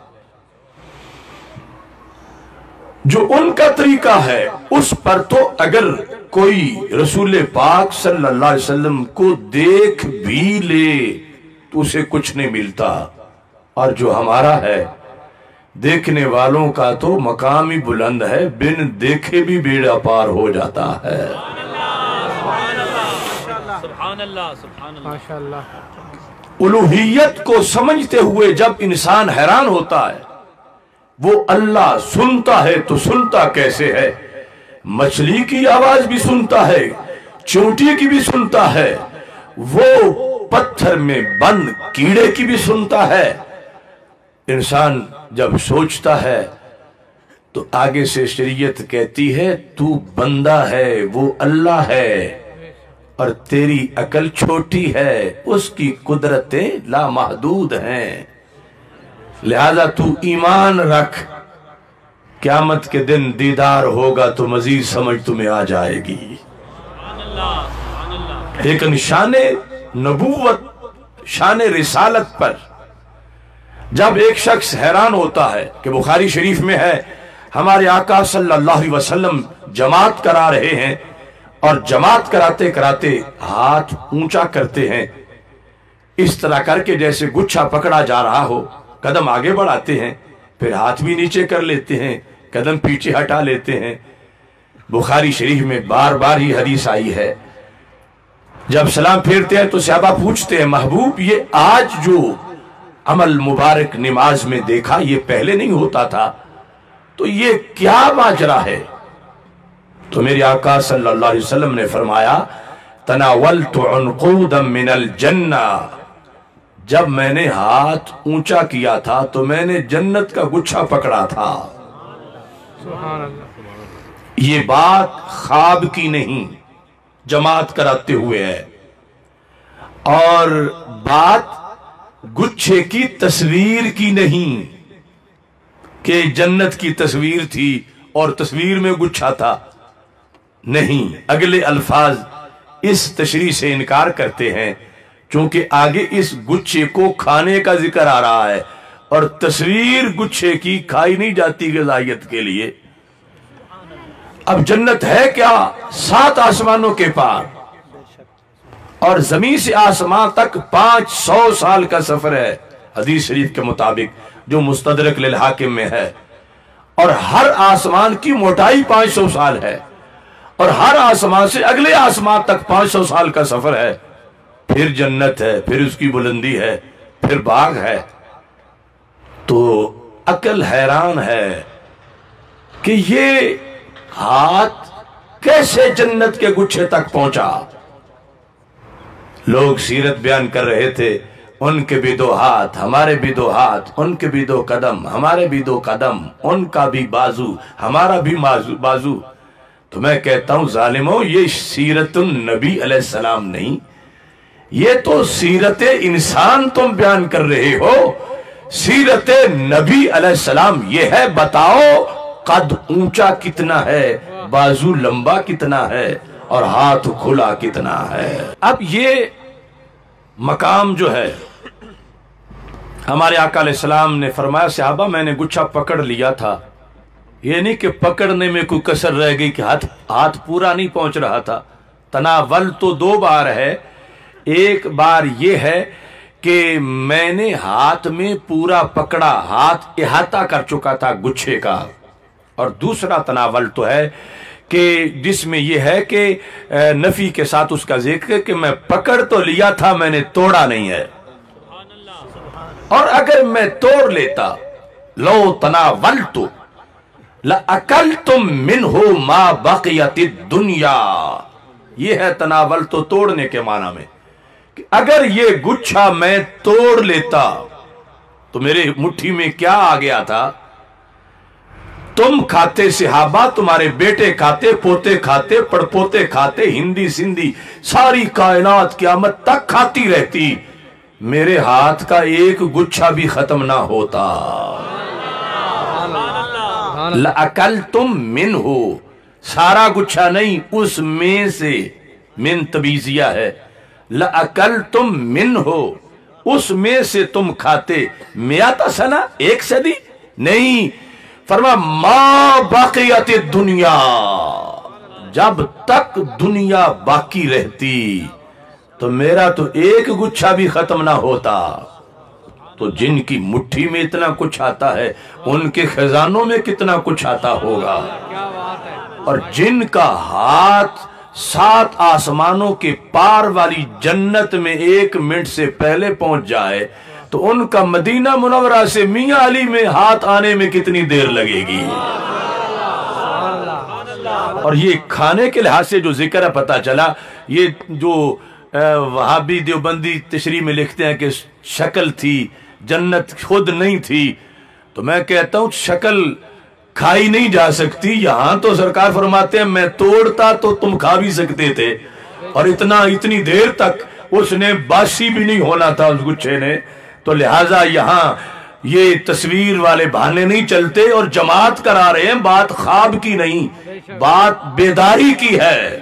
जो उनका तरीका है उस पर तो अगर कोई रसूल पाक सल्लल्लाहु अलैहि वसल्लम को देख भी ले तो उसे कुछ नहीं मिलता, और जो हमारा है देखने वालों का तो मकाम ही बुलंद है, बिन देखे भी बेड़ा पार हो जाता है। उलूहियत को समझते हुए जब इंसान हैरान होता है, वो अल्लाह सुनता है तो सुनता कैसे है? मछली की आवाज भी सुनता है, चोटी की भी सुनता है, वो पत्थर में बंद कीड़े की भी सुनता है। इंसान जब सोचता है तो आगे से शरीयत कहती है तू बंदा है, वो अल्लाह है, और तेरी अकल छोटी है, उसकी कुदरतें लामहदूद हैं, लिहाजा तू ईमान रख, क़यामत के दिन दीदार होगा तो मजीद समझ तुम्हें आ जाएगी। लेकिन शान नबूवत, शान रिसालत पर जब एक शख्स हैरान होता है कि बुखारी शरीफ में है हमारे आका सल्लल्लाहु अलैहि वसल्लम जमात करा रहे हैं, और जमात कराते कराते हाथ ऊंचा करते हैं, इस तरह करके जैसे गुच्छा पकड़ा जा रहा हो, कदम आगे बढ़ाते हैं, फिर हाथ भी नीचे कर लेते हैं, कदम पीछे हटा लेते हैं। बुखारी शरीफ में बार बार ही हदीस आई है। जब सलाम फेरते हैं तो सहाबा पूछते हैं महबूब ये आज जो अमल मुबारक नमाज में देखा ये पहले नहीं होता था, तो ये क्या माजरा है? तो मेरे आका सल्लल्लाहु अलैहि वसल्लम ने फरमाया तनावलतु उनक़ूदम मिनल जन्ना, जब मैंने हाथ ऊंचा किया था तो मैंने जन्नत का गुच्छा पकड़ा था। सुभान अल्लाह। ये बात ख्वाब की नहीं, जमात कराते हुए है, और बात गुच्छे की तस्वीर की नहीं कि जन्नत की तस्वीर थी और तस्वीर में गुच्छा था, नहीं। अगले अल्फाज इस तशरीह से इनकार करते हैं क्योंकि आगे इस गुच्छे को खाने का जिक्र आ रहा है, और तस्वीर गुच्छे की खाई नहीं जाती ग़िज़ाइयत के लिए। अब जन्नत है क्या? 7 आसमानों के पार, और जमीन से आसमान तक 500 साल का सफर है हदीस शरीफ के मुताबिक, जो मुस्तदरक लिल हाकिम में है, और हर आसमान की मोटाई 500 साल है। اور ہر آسمان سے اگلے آسمان تک 500 سال کا سفر ہے، پھر جنت ہے، پھر اس کی بلندی ہے، پھر باغ ہے۔ تو عقل حیران ہے کہ یہ ہاتھ کیسے جنت کے گچھے تک پہنچا۔ لوگ سیرت بیان کر رہے تھے، ان کے بھی 2 ہاتھ، ہمارے بھی 2 ہاتھ، ان کے بھی 2 قدم، ہمارے بھی 2 قدم، ان کا بھی بازو، ہمارا بھی بازو۔ تو میں کہتا ہوں ظالموں، یہ سیرت النبی علیہ السلام نہیں، یہ تو سیرت انسان تم بیان کر رہے ہو۔ سیرت نبی علیہ السلام یہ ہے، بتاؤ قد اونچا کتنا ہے، بازو لمبا کتنا ہے، اور ہاتھ کھلا کتنا ہے۔ اب یہ مقام جو ہے، ہمارے آقا علیہ السلام نے فرمایا صحابہ میں نے گچھا پکڑ لیا تھا، یہ نہیں کہ پکڑنے میں کوئی کسر رہ گئی کہ ہاتھ پورا نہیں پہنچ رہا تھا۔ تناول تو 2 بار ہے، ایک بار یہ ہے کہ میں نے ہاتھ میں پورا پکڑا، ہاتھ احاطہ کر چکا تھا گچھے کا، اور دوسرا تناول تو ہے کہ جس میں یہ ہے کہ نفی کے ساتھ اس کا ذکر ہے کہ میں پکڑ تو لیا تھا، میں نے توڑا نہیں ہے، اور اگر میں توڑ لیتا لو تناولت لأکلتم منہ ما بقیت الدنیا، یہ ہے تناول تو توڑنے کے معنی میں، کہ اگر یہ گچھا میں توڑ لیتا تو میرے مٹھی میں کیا آ گیا تھا؟ تم کھاتے صحابہ، تمہارے بیٹے کھاتے، پوتے کھاتے، پڑپوتے کھاتے، ہندی سندھی ساری کائنات قیامت تک کھاتی رہتی، میرے ہاتھ کا ایک گچھا بھی ختم نہ ہوتا۔ لَأَكَلْتُم مِّنْهُ، سارا گچھا نہیں، اس میں سے، من تبیزیہ ہے، لَأَكَلْتُم مِّنْهُ، اس میں سے تم کھاتے، میاتہ سنہ، 1 صدی نہیں، فرما ما باقیت الدنیا، جب تک دنیا باقی رہتی تو میرا تو ایک گچھا بھی ختم نہ ہوتا۔ تو جن کی مٹھی میں اتنا کچھ آتا ہے، ان کے خزانوں میں کتنا کچھ آتا ہوگا، اور جن کا ہاتھ 7 آسمانوں کے پار والی جنت میں 1 منٹ سے پہلے پہنچ جائے تو ان کا مدینہ منورہ سے میاں علی میں ہاتھ آنے میں کتنی دیر لگے گی۔ اور یہ کھانے کے لحاظ سے جو ذکر ہے، پتہ چلا یہ جو وہابی دیوبندی تشریح میں لکھتے ہیں کہ شکل تھی، جنت خود نہیں تھی، تو میں کہتا ہوں شکل کھائی نہیں جا سکتی، یہاں تو سرکار فرماتے ہیں میں توڑتا تو تم کھا بھی سکتے تھے، اور اتنی دیر تک اس نے باسی بھی نہیں ہونا تھا اس گچھے نے، تو لہٰذا یہاں یہ تصویر والے بہانے نہیں چلتے، اور جماعت کرا رہے ہیں، بات خواب کی نہیں، بات بیداری کی ہے۔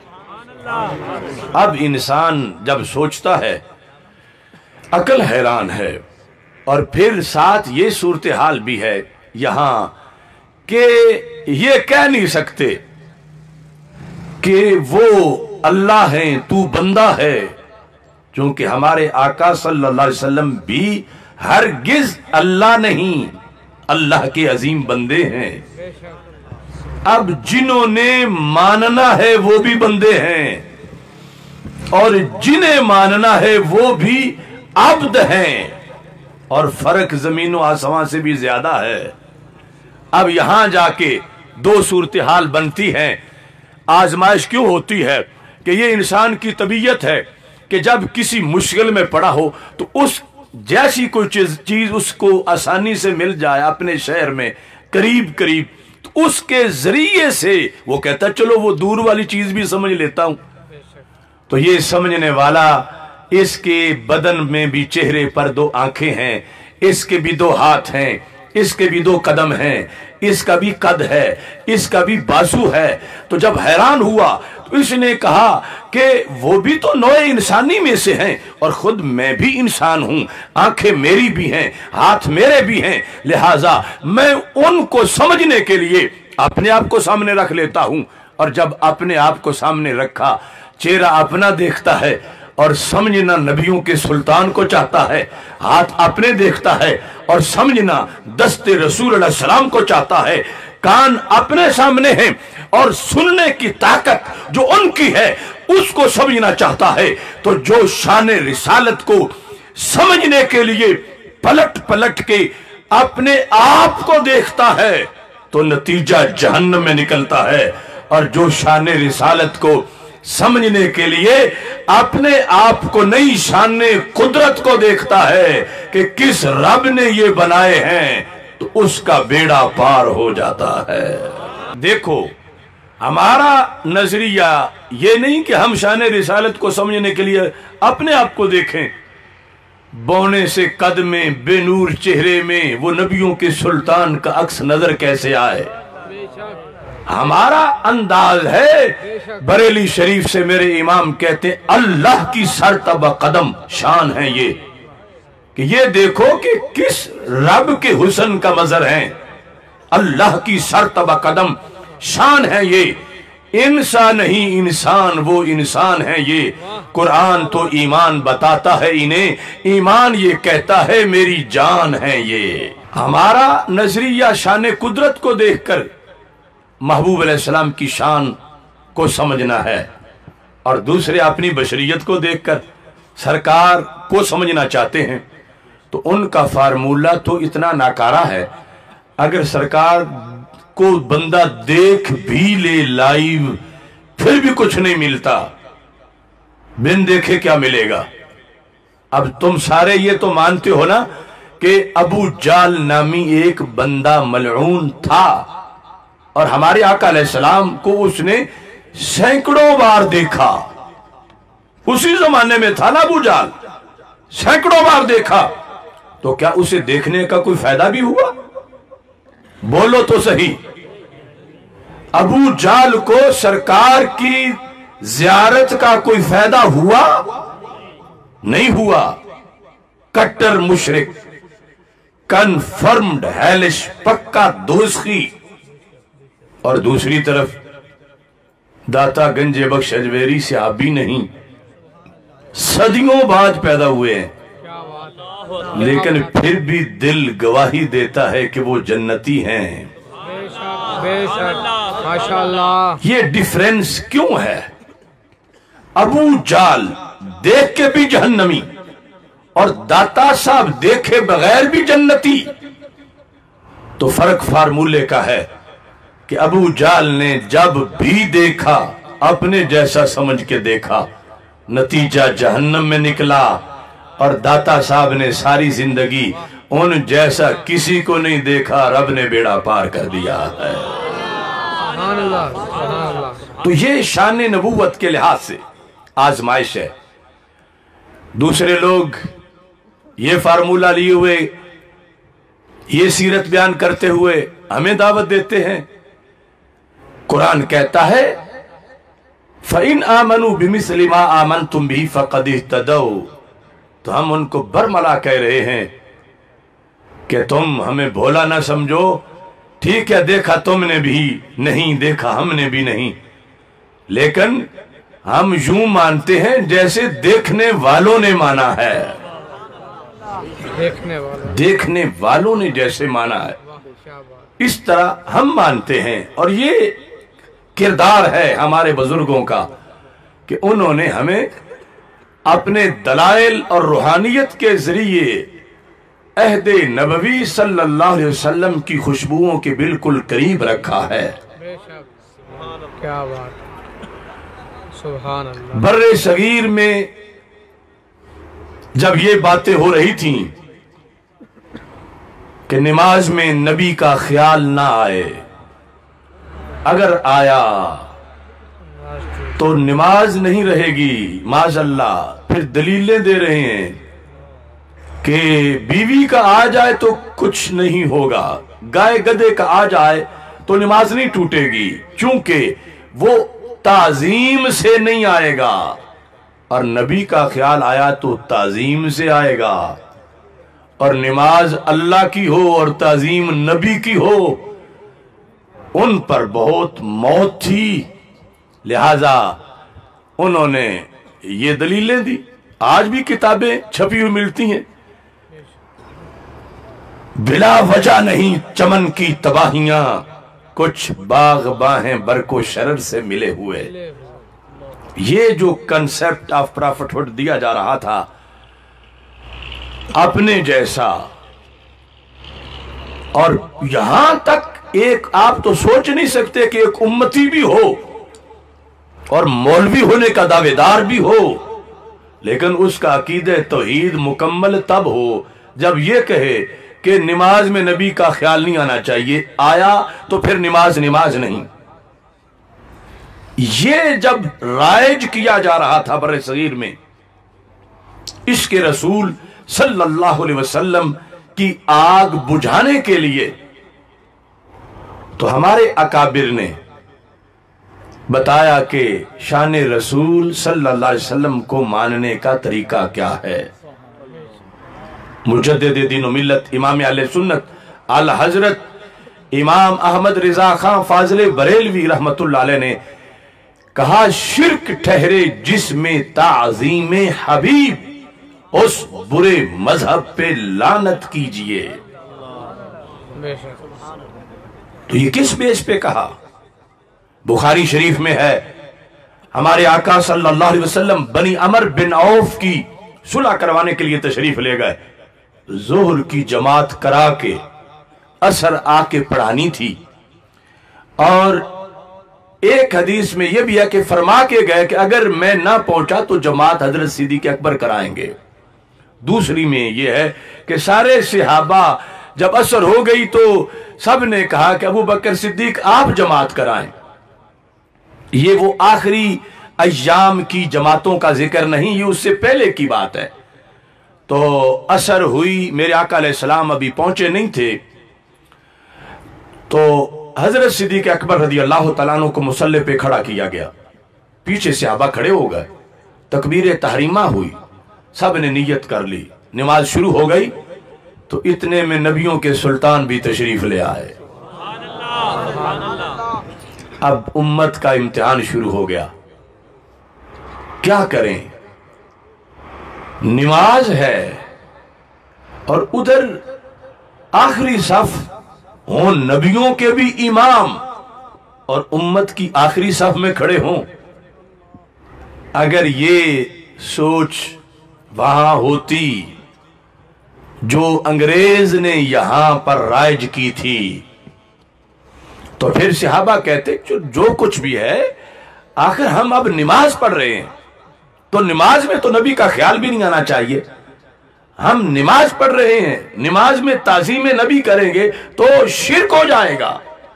اب انسان جب سوچتا ہے، عقل حیران ہے، اور پھر ساتھ یہ صورتحال بھی ہے یہاں کہ یہ کہہ نہیں سکتے کہ وہ اللہ ہیں تو بندہ ہے، چونکہ ہمارے آقا صلی اللہ علیہ وسلم بھی ہرگز اللہ نہیں، اللہ کے عظیم بندے ہیں۔ اب جنہوں نے ماننا ہے وہ بھی بندے ہیں، اور جنہیں ماننا ہے وہ بھی عبد ہیں، اور فرق زمین و آسمان سے بھی زیادہ ہے۔ اب یہاں جا کے 2 صورتحال بنتی ہیں۔ آزمائش کیوں ہوتی ہے؟ کہ یہ انسان کی طبیعت ہے کہ جب کسی مشکل میں پڑا ہو تو اس جیسی کوئی چیز اس کو آسانی سے مل جائے اپنے شہر میں قریب، تو اس کے ذریعے سے وہ کہتا ہے چلو وہ دور والی چیز بھی سمجھ لیتا ہوں۔ تو یہ سمجھنے والا، اس کے بدن میں بھی چہرے پر 2 آنکھیں ہیں، اس کے بھی 2 ہاتھ ہیں، اس کے بھی 2 قدم ہیں، اس کا بھی قد ہے، اس کا بھی بازو ہے۔ تو جب حیران ہوا تو اس نے کہا کہ وہ بھی تو نوع انسانی میں سے ہیں، اور خود میں بھی انسان ہوں، آنکھیں میری بھی ہیں، ہاتھ میرے بھی ہیں، لہٰذا میں ان کو سمجھنے کے لیے اپنے آپ کو سامنے رکھ لیتا ہوں۔ اور جب اپنے آپ کو سامنے رکھا، چہرہ اپنا دیکھتا ہے، اور سمجھنا نبیوں کے سلطان کو چاہتا ہے، ہاتھ اپنے دیکھتا ہے، اور سمجھنا دست رسول اللہ السلام کو چاہتا ہے۔ कान अपने सामने हैं और सुनने की ताकत जो उनकी है उसको समझना चाहता है, तो जो शान रिसालत को समझने के लिए पलट पलट के अपने आप को देखता है तो नतीजा जहन्नम में निकलता है, और जो शान रिसालत को समझने के लिए अपने आप को नहीं शान कुदरत को देखता है कि किस रब ने ये बनाए हैं, तो उसका बेड़ा पार हो जाता है। देखो, हमारा नजरिया ये नहीं कि हम शान रिसालत को समझने के लिए अपने आप को देखें, बौने से कद में बेनूर चेहरे में वो नबियों के सुल्तान का अक्स नजर कैसे आए। हमारा अंदाज है, बरेली शरीफ से मेरे इमाम कहते हैं अल्लाह की सरतबा कदम शान है ये, कि ये देखो कि किस रब के हुस्न का मजर है। अल्लाह की सरतबा कदम शान है ये, इंसान नहीं इंसान वो इंसान है ये। कुरान तो ईमान बताता है इन्हें, ईमान ये कहता है मेरी जान है ये। हमारा नजरिया शान कुदरत को देखकर महबूब अलैहिस्सलाम की शान को समझना है, और दूसरे अपनी बशरियत को देखकर सरकार को समझना चाहते हैं, तो उनका फार्मूला तो इतना नाकारा है। अगर सरकार को बंदा देख भी ले लाइव फिर भी कुछ नहीं मिलता, बिन देखे क्या मिलेगा। अब तुम सारे ये तो मानते हो ना कि अबू जाल नामी एक बंदा मलऊन था, और हमारे आका अलैहिस्सलाम को उसने सैकड़ों बार देखा। उसी जमाने में था ना अबू जाल, सैकड़ों बार देखा, तो क्या उसे देखने का कोई फायदा भी हुआ? बोलो तो सही। अबू जाल को सरकार की जियारत का कोई फायदा हुआ? नहीं हुआ। कट्टर मुशरिक, कन्फर्म्ड हेलिश, पक्का दोस्ती। और दूसरी तरफ दाता गंजे बख्श अजमेरी से आप भी नहीं, सदियों बाद पैदा हुए हैं, लेकिन फिर भी दिल गवाही देता है कि वो जन्नती हैं। माशाअल्लाह। ये डिफरेंस क्यों है? अबू जाल देख के भी जहन्नमी और दाता साहब देखे बगैर भी जन्नती। तो फर्क फार्मूले का है कि अबू जाल ने जब भी देखा अपने जैसा समझ के देखा, नतीजा जहन्नम में निकला, और दाता साहब ने सारी जिंदगी उन जैसा किसी को नहीं देखा, रब ने बेड़ा पार कर दिया है। तो ये शान नबूवत के लिहाज से आजमाइश है। दूसरे लोग ये फार्मूला लिए हुए, ये सीरत बयान करते हुए हमें दावत देते हैं। कुरान कहता है फ़इन आमनू बिमिस्लि मा आमनतुम बिही फ़क़द इह्तदौ, तो हम उनको बरमला कह रहे हैं कि तुम हमें भोला ना समझो। ठीक है, देखा तुमने भी नहीं, देखा हमने भी नहीं, लेकिन हम यूं मानते हैं जैसे देखने वालों ने माना है। देखने वालों ने जैसे माना है, इस तरह हम मानते हैं। और ये किरदार है हमारे बुजुर्गों का कि उन्होंने हमें अपने दलाइल और रूहानियत के जरिए अहदे नबवी सल्लल्लाहु अलैहि वसल्लम की खुशबुओं के बिल्कुल करीब रखा है। क्या बात, सुभान अल्लाह। बर्रे सगीर में जब ये बातें हो रही थी कि नमाज में नबी का ख्याल ना आए, अगर आया तो नमाज नहीं रहेगी, माज़अल्लाह। फिर दलीलें दे रहे हैं कि बीवी का आ जाए तो कुछ नहीं होगा, गाय गधे का आ जाए तो नमाज नहीं टूटेगी, क्योंकि वो ताजीम से नहीं आएगा, और नबी का ख्याल आया तो ताजीम से आएगा। और नमाज अल्लाह की हो और ताजीम नबी की हो, उन पर बहुत मौत थी, लिहाजा उन्होंने ये दलीलें दी। आज भी किताबें छपी हुई मिलती हैं, बिला वजह नहीं चमन की तबाहियां, کچھ باغ باہیں برکو شرر سے ملے ہوئے. یہ جو کنسپٹ آف پرافٹ ہوڈ دیا جا رہا تھا، اپنے جیسا، اور یہاں تک ایک آپ تو سوچ نہیں سکتے کہ ایک امتی بھی ہو اور مولوی ہونے کا دعوے دار بھی ہو، لیکن اس کا عقیدہ توحید مکمل تب ہو جب یہ کہے کہ نماز میں نبی کا خیال نہیں آنا چاہیے، آیا تو پھر نماز نہیں. یہ جب رائج کیا جا رہا تھا بر صغیر میں عشق رسول صلی اللہ علیہ وسلم کی آگ بجھانے کے لیے، تو ہمارے اکابر نے بتایا کہ شان رسول صلی اللہ علیہ وسلم کو ماننے کا طریقہ کیا ہے. مجدد دین و ملت امام اہل سنت اعلی حضرت امام احمد رضا خان فاضل بریلوی رحمت اللہ علیہ نے کہا، شرک ٹھہرے جس میں تعظیم حبیب، اس برے مذہب پہ لعنت کیجئے. تو یہ کس بیس پہ کہا؟ بخاری شریف میں ہے، ہمارے آقا صلی اللہ علیہ وسلم بنی عمر بن عوف کی صلح کروانے کے لیے تشریف لے گئے. ظہر کی جماعت کرا کے عصر آ کے پڑھانی تھی، اور ایک حدیث میں یہ بھی ہے کہ فرما کے گئے کہ اگر میں نہ پہنچا تو جماعت حضرت صدیق اکبر کرائیں گے. دوسری میں یہ ہے کہ سارے صحابہ جب عصر ہو گئی تو سب نے کہا کہ ابو بکر صدیق آپ جماعت کرائیں. یہ وہ آخری ایام کی جماعتوں کا ذکر نہیں، یہ اس سے پہلے کی بات ہے. تو عصر ہوئی، میرے آقا علیہ السلام ابھی پہنچے نہیں تھے، تو حضرت صدیق اکبر رضی اللہ تعالیٰ عنہ کو مصلی پہ کھڑا کیا گیا. پیچھے صحابہ کھڑے ہو گئے، تکبیر تحریمہ ہوئی، سب نے نیت کر لی، نماز شروع ہو گئی. تو اتنے میں نبیوں کے سلطان بھی تشریف لے آئے. اب امت کا امتحان شروع ہو گیا، کیا کریں؟ نماز ہے اور ادھر آخری صف ہوں نبیوں کے بھی امام اور امت کی آخری صف میں کھڑے ہوں. اگر یہ سوچ وہاں ہوتی جو انگریز نے یہاں پر رائج کی تھی، تو پھر صحابہ کہتے جو کچھ بھی ہے، آخر ہم اب نماز پڑھ رہے ہیں تو نماز میں تو نبی کا خیال بھی نہیں آنا چاہیے. ہم نماز پڑھ رہے ہیں، نماز میں تعظیم نبی کریں گے تو شرک ہو جائے گا.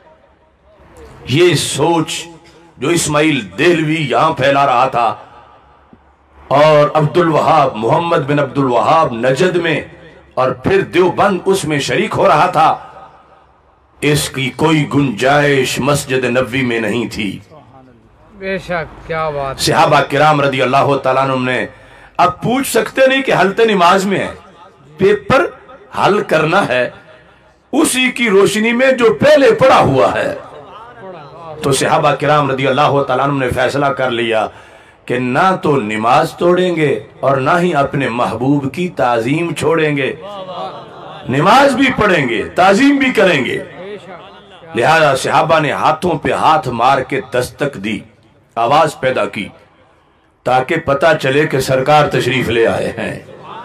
یہ سوچ جو اسماعیل دہلوی یہاں پھیلا رہا تھا، اور عبد الوہاب محمد بن عبد الوہاب نجد میں، اور پھر دیوبند اس میں شریک ہو رہا تھا، اس کی کوئی گنجائش مسجد نبوی میں نہیں تھی. بے شک، کیا بات. صحابہ کرام رضی اللہ تعالیٰ عنہ نے اب پوچھ سکتے نہیں کہ حالت نماز میں ہے، پیپر حل کرنا ہے اسی کی روشنی میں جو پہلے پڑا ہوا ہے. تو صحابہ کرام رضی اللہ تعالیٰ عنہ نے فیصلہ کر لیا کہ نہ تو نماز توڑیں گے اور نہ ہی اپنے محبوب کی تعظیم چھوڑیں گے. نماز بھی پڑھیں گے، تعظیم بھی کریں گے. لہذا صحابہ نے ہاتھوں پہ ہاتھ مار کے دستک دی، آواز پیدا کی، تاکہ پتہ چلے کہ سرکار تشریف لے آئے ہیں.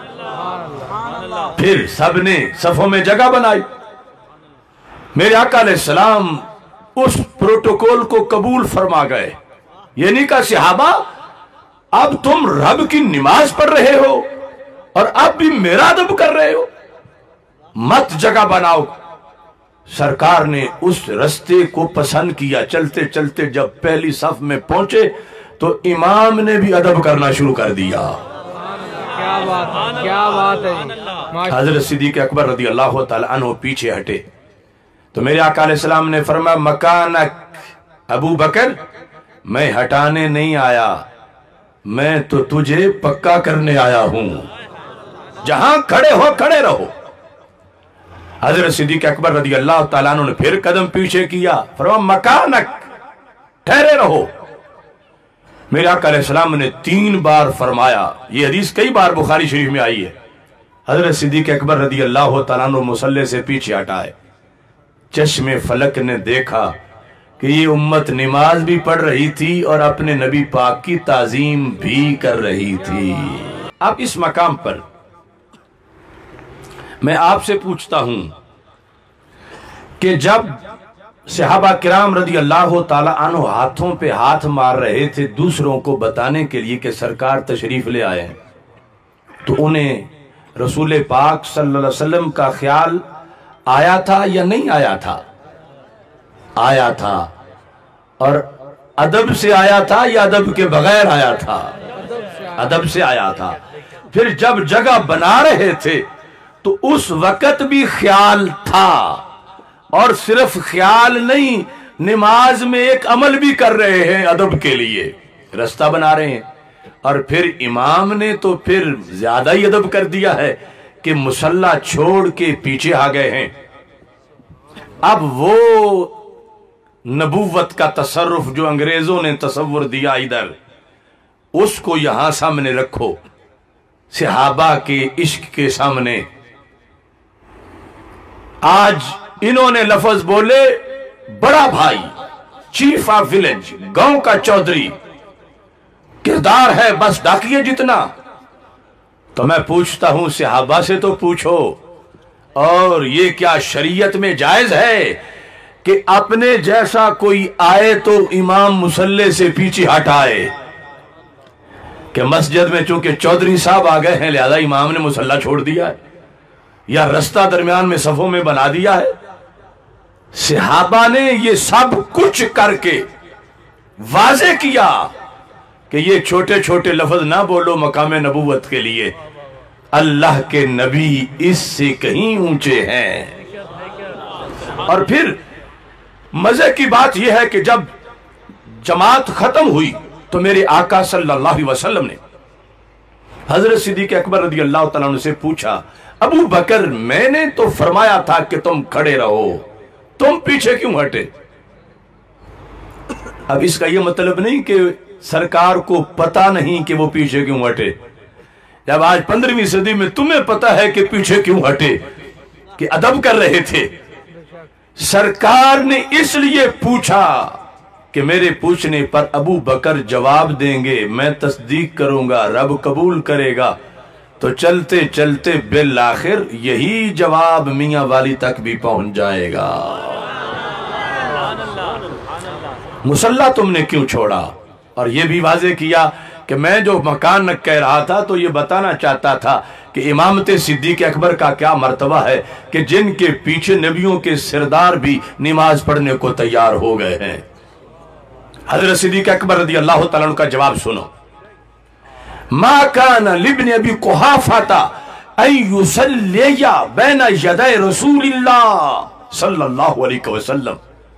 پھر سب نے صفوں میں جگہ بنائی. میرے آقا علیہ السلام اس پروٹوکول کو قبول فرما گئے. یہ نہیں کہا صحابہ اب تم رب کی نماز پڑھ رہے ہو اور اب بھی میرا ادب کر رہے ہو، مت جگہ بناؤ. سرکار نے اس رستے کو پسند کیا. چلتے چلتے جب پہلی صف میں پہنچے تو امام نے بھی ادب کرنا شروع کر دیا. کیا بات، کیا بات ہے. حضرت صدیق اکبر رضی اللہ تعالی عنہ پیچھے ہٹے تو میرے آقا علیہ السلام نے فرمایا، مکانک ابو بکر، میں ہٹانے نہیں آیا، میں تو تجھے پکا کرنے آیا ہوں. جہاں کھڑے ہو کھڑے رہو. حضرت صدیق اکبر رضی اللہ تعالیٰ عنہ نے پھر قدم پیچھے کیا، فرمایا مکانک، ٹھہرے رہو. میرے آقا علیہ السلام نے 3 بار فرمایا. یہ حدیث کئی بار بخاری شریف میں آئی ہے. حضرت صدیق اکبر رضی اللہ تعالیٰ عنہ مصلی سے پیچھے ہٹائے. चश्मे फलक ने देखा कि ये उम्मत नमाज भी पढ़ रही थी और अपने नबी पाक की ताजीम भी कर रही थी। अब इस मकाम पर मैं आपसे पूछता हूं कि जब सहाबा किराम रदी अल्लाह ताला अन्हु हाथों पे हाथ मार रहे थे दूसरों को बताने के लिए कि सरकार तशरीफ ले आए, तो उन्हें रसूल पाक सल्लल्लाहु अलैहि वसल्लम का ख्याल आया था या नहीं आया था? आया था। और अदब से आया था या अदब के बगैर आया था? अदब से आया था। फिर जब जगह बना रहे थे तो उस वक्त भी ख्याल था, और सिर्फ ख्याल नहीं, नमाज में एक अमल भी कर रहे हैं अदब के लिए, रास्ता बना रहे हैं। और फिर इमाम ने तो फिर ज्यादा ही अदब कर दिया है कि मुसल्ला छोड़ के पीछे आ गए हैं। अब वो नबूवत का तसर्रुफ जो अंग्रेजों ने तसव्वुर दिया इधर, उसको यहां सामने रखो, सहाबा के इश्क के सामने। आज इन्होंने लफ्ज बोले बड़ा भाई, चीफ ऑफ विलेज, गांव का चौधरी, किरदार है बस डाकिए जितना। तो मैं पूछता हूं सहाबा से तो पूछो, और ये क्या शरीयत में जायज है कि अपने जैसा कोई आए तो इमाम मुसल्ले से पीछे हटाए? कि मस्जिद में चूंकि चौधरी साहब आ गए हैं लिहाजा इमाम ने मुसल्ला छोड़ दिया है, या रास्ता दरमियान में सफों में बना दिया है? सहाबा ने ये सब कुछ करके वाज़े किया कि ये छोटे छोटे लफ्ज ना बोलो मकाम नबूवत के लिए, अल्लाह के नबी इससे कहीं ऊंचे हैं। और फिर मजे की बात यह है कि जब जमात खत्म हुई तो मेरे आका सल्लल्लाहु अलैहि वसल्लम ने हजरत सिद्दीक़ अकबर रज़ी अल्लाह तआला अन्हु से पूछा, अबू बकर मैंने तो फरमाया था कि तुम खड़े रहो, तुम पीछे क्यों हटे? अब इसका यह मतलब नहीं कि सरकार को पता नहीं कि वो पीछे क्यों हटे। जब आज 15वीं सदी में तुम्हें पता है कि पीछे क्यों हटे, कि अदब कर रहे थे। सरकार ने इसलिए पूछा कि मेरे पूछने पर अबू बकर जवाब देंगे, मैं तस्दीक करूंगा, रब कबूल करेगा। तो चलते चलते बिल आखिर यही जवाब मियां वाली तक भी पहुंच जाएगा। मुसल्ला तुमने क्यों छोड़ा? और यह भी वाजे किया कि मैं जो मकान कह रहा था तो ये बताना चाहता था कि इमामत सिद्दीक़ अकबर का क्या मर्तबा है कि जिनके पीछे नबियों के सरदार भी नमाज पढ़ने को तैयार हो गए हैं। हजरत सिद्दीक़ अकबर रज़ी अल्लाह तआला अन्हु का जवाब सुनो, मा कान लिब्न अबी कुहाफाता अन युसल्लिया बैन यदै रसूलिल्लाह सल्लल्लाहु अलैहि वसल्लम।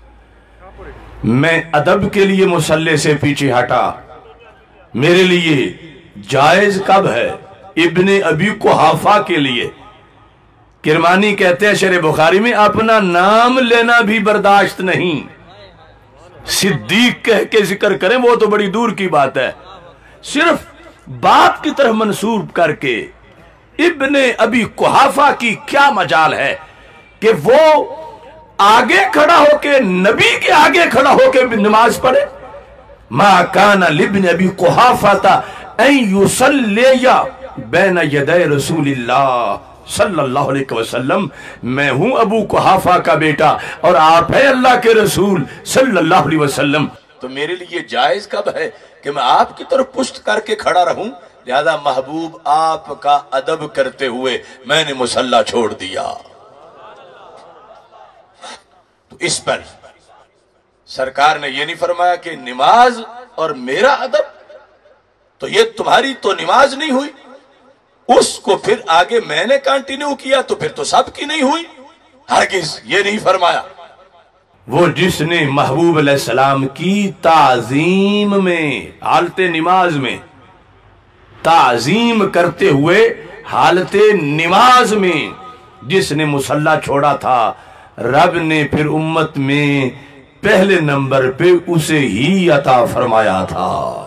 मैं अदब के लिए मुसल्ले से पीछे हटा, मेरे लिए जायज कब है? इब्ने अबी कुहाफा के लिए। किरमानी कहते हैं शेर बुखारी में, अपना नाम लेना भी बर्दाश्त नहीं। सिद्दीक कह के जिक्र करें वो तो बड़ी दूर की बात है, सिर्फ बाप की तरफ मंसूब करके इब्ने अबी कुहाफा की क्या मजाल है कि वो आगे खड़ा होके, नबी के आगे खड़ा होके नमाज पढ़े। मा काना लिब्न अबी कुहाफाता अन युसल्लिया बैन यदै रसूलिल्लाह सल्लल्लाहु अलैहि वसल्लम। मैं हूं अबू कुहाफा का बेटा और आप है अल्लाह के रसूल सल्लल्लाहु अलैहि वसल्लम। तो मेरे लिए जायज कब है कि मैं आपकी तरफ पुष्ट करके खड़ा रहूं? लिहाजा महबूब आपका अदब करते हुए मैंने मुसल्ला छोड़ दिया। तो इस पर सरकार ने यह नहीं फरमाया कि नमाज और मेरा अदब, तो ये तुम्हारी तो नमाज नहीं हुई, उसको फिर आगे मैंने कंटिन्यू किया तो फिर तो सबकी नहीं हुई। हरगिज ये नहीं फरमाया। वो जिसने महबूब अलैहिस्सलाम की ताजीम में, हालते नमाज में ताजीम करते हुए हालते नमाज में जिसने मुसल्ला छोड़ा था, रब ने फिर उम्मत में पहले नंबर पे उसे ही अता फरमाया था।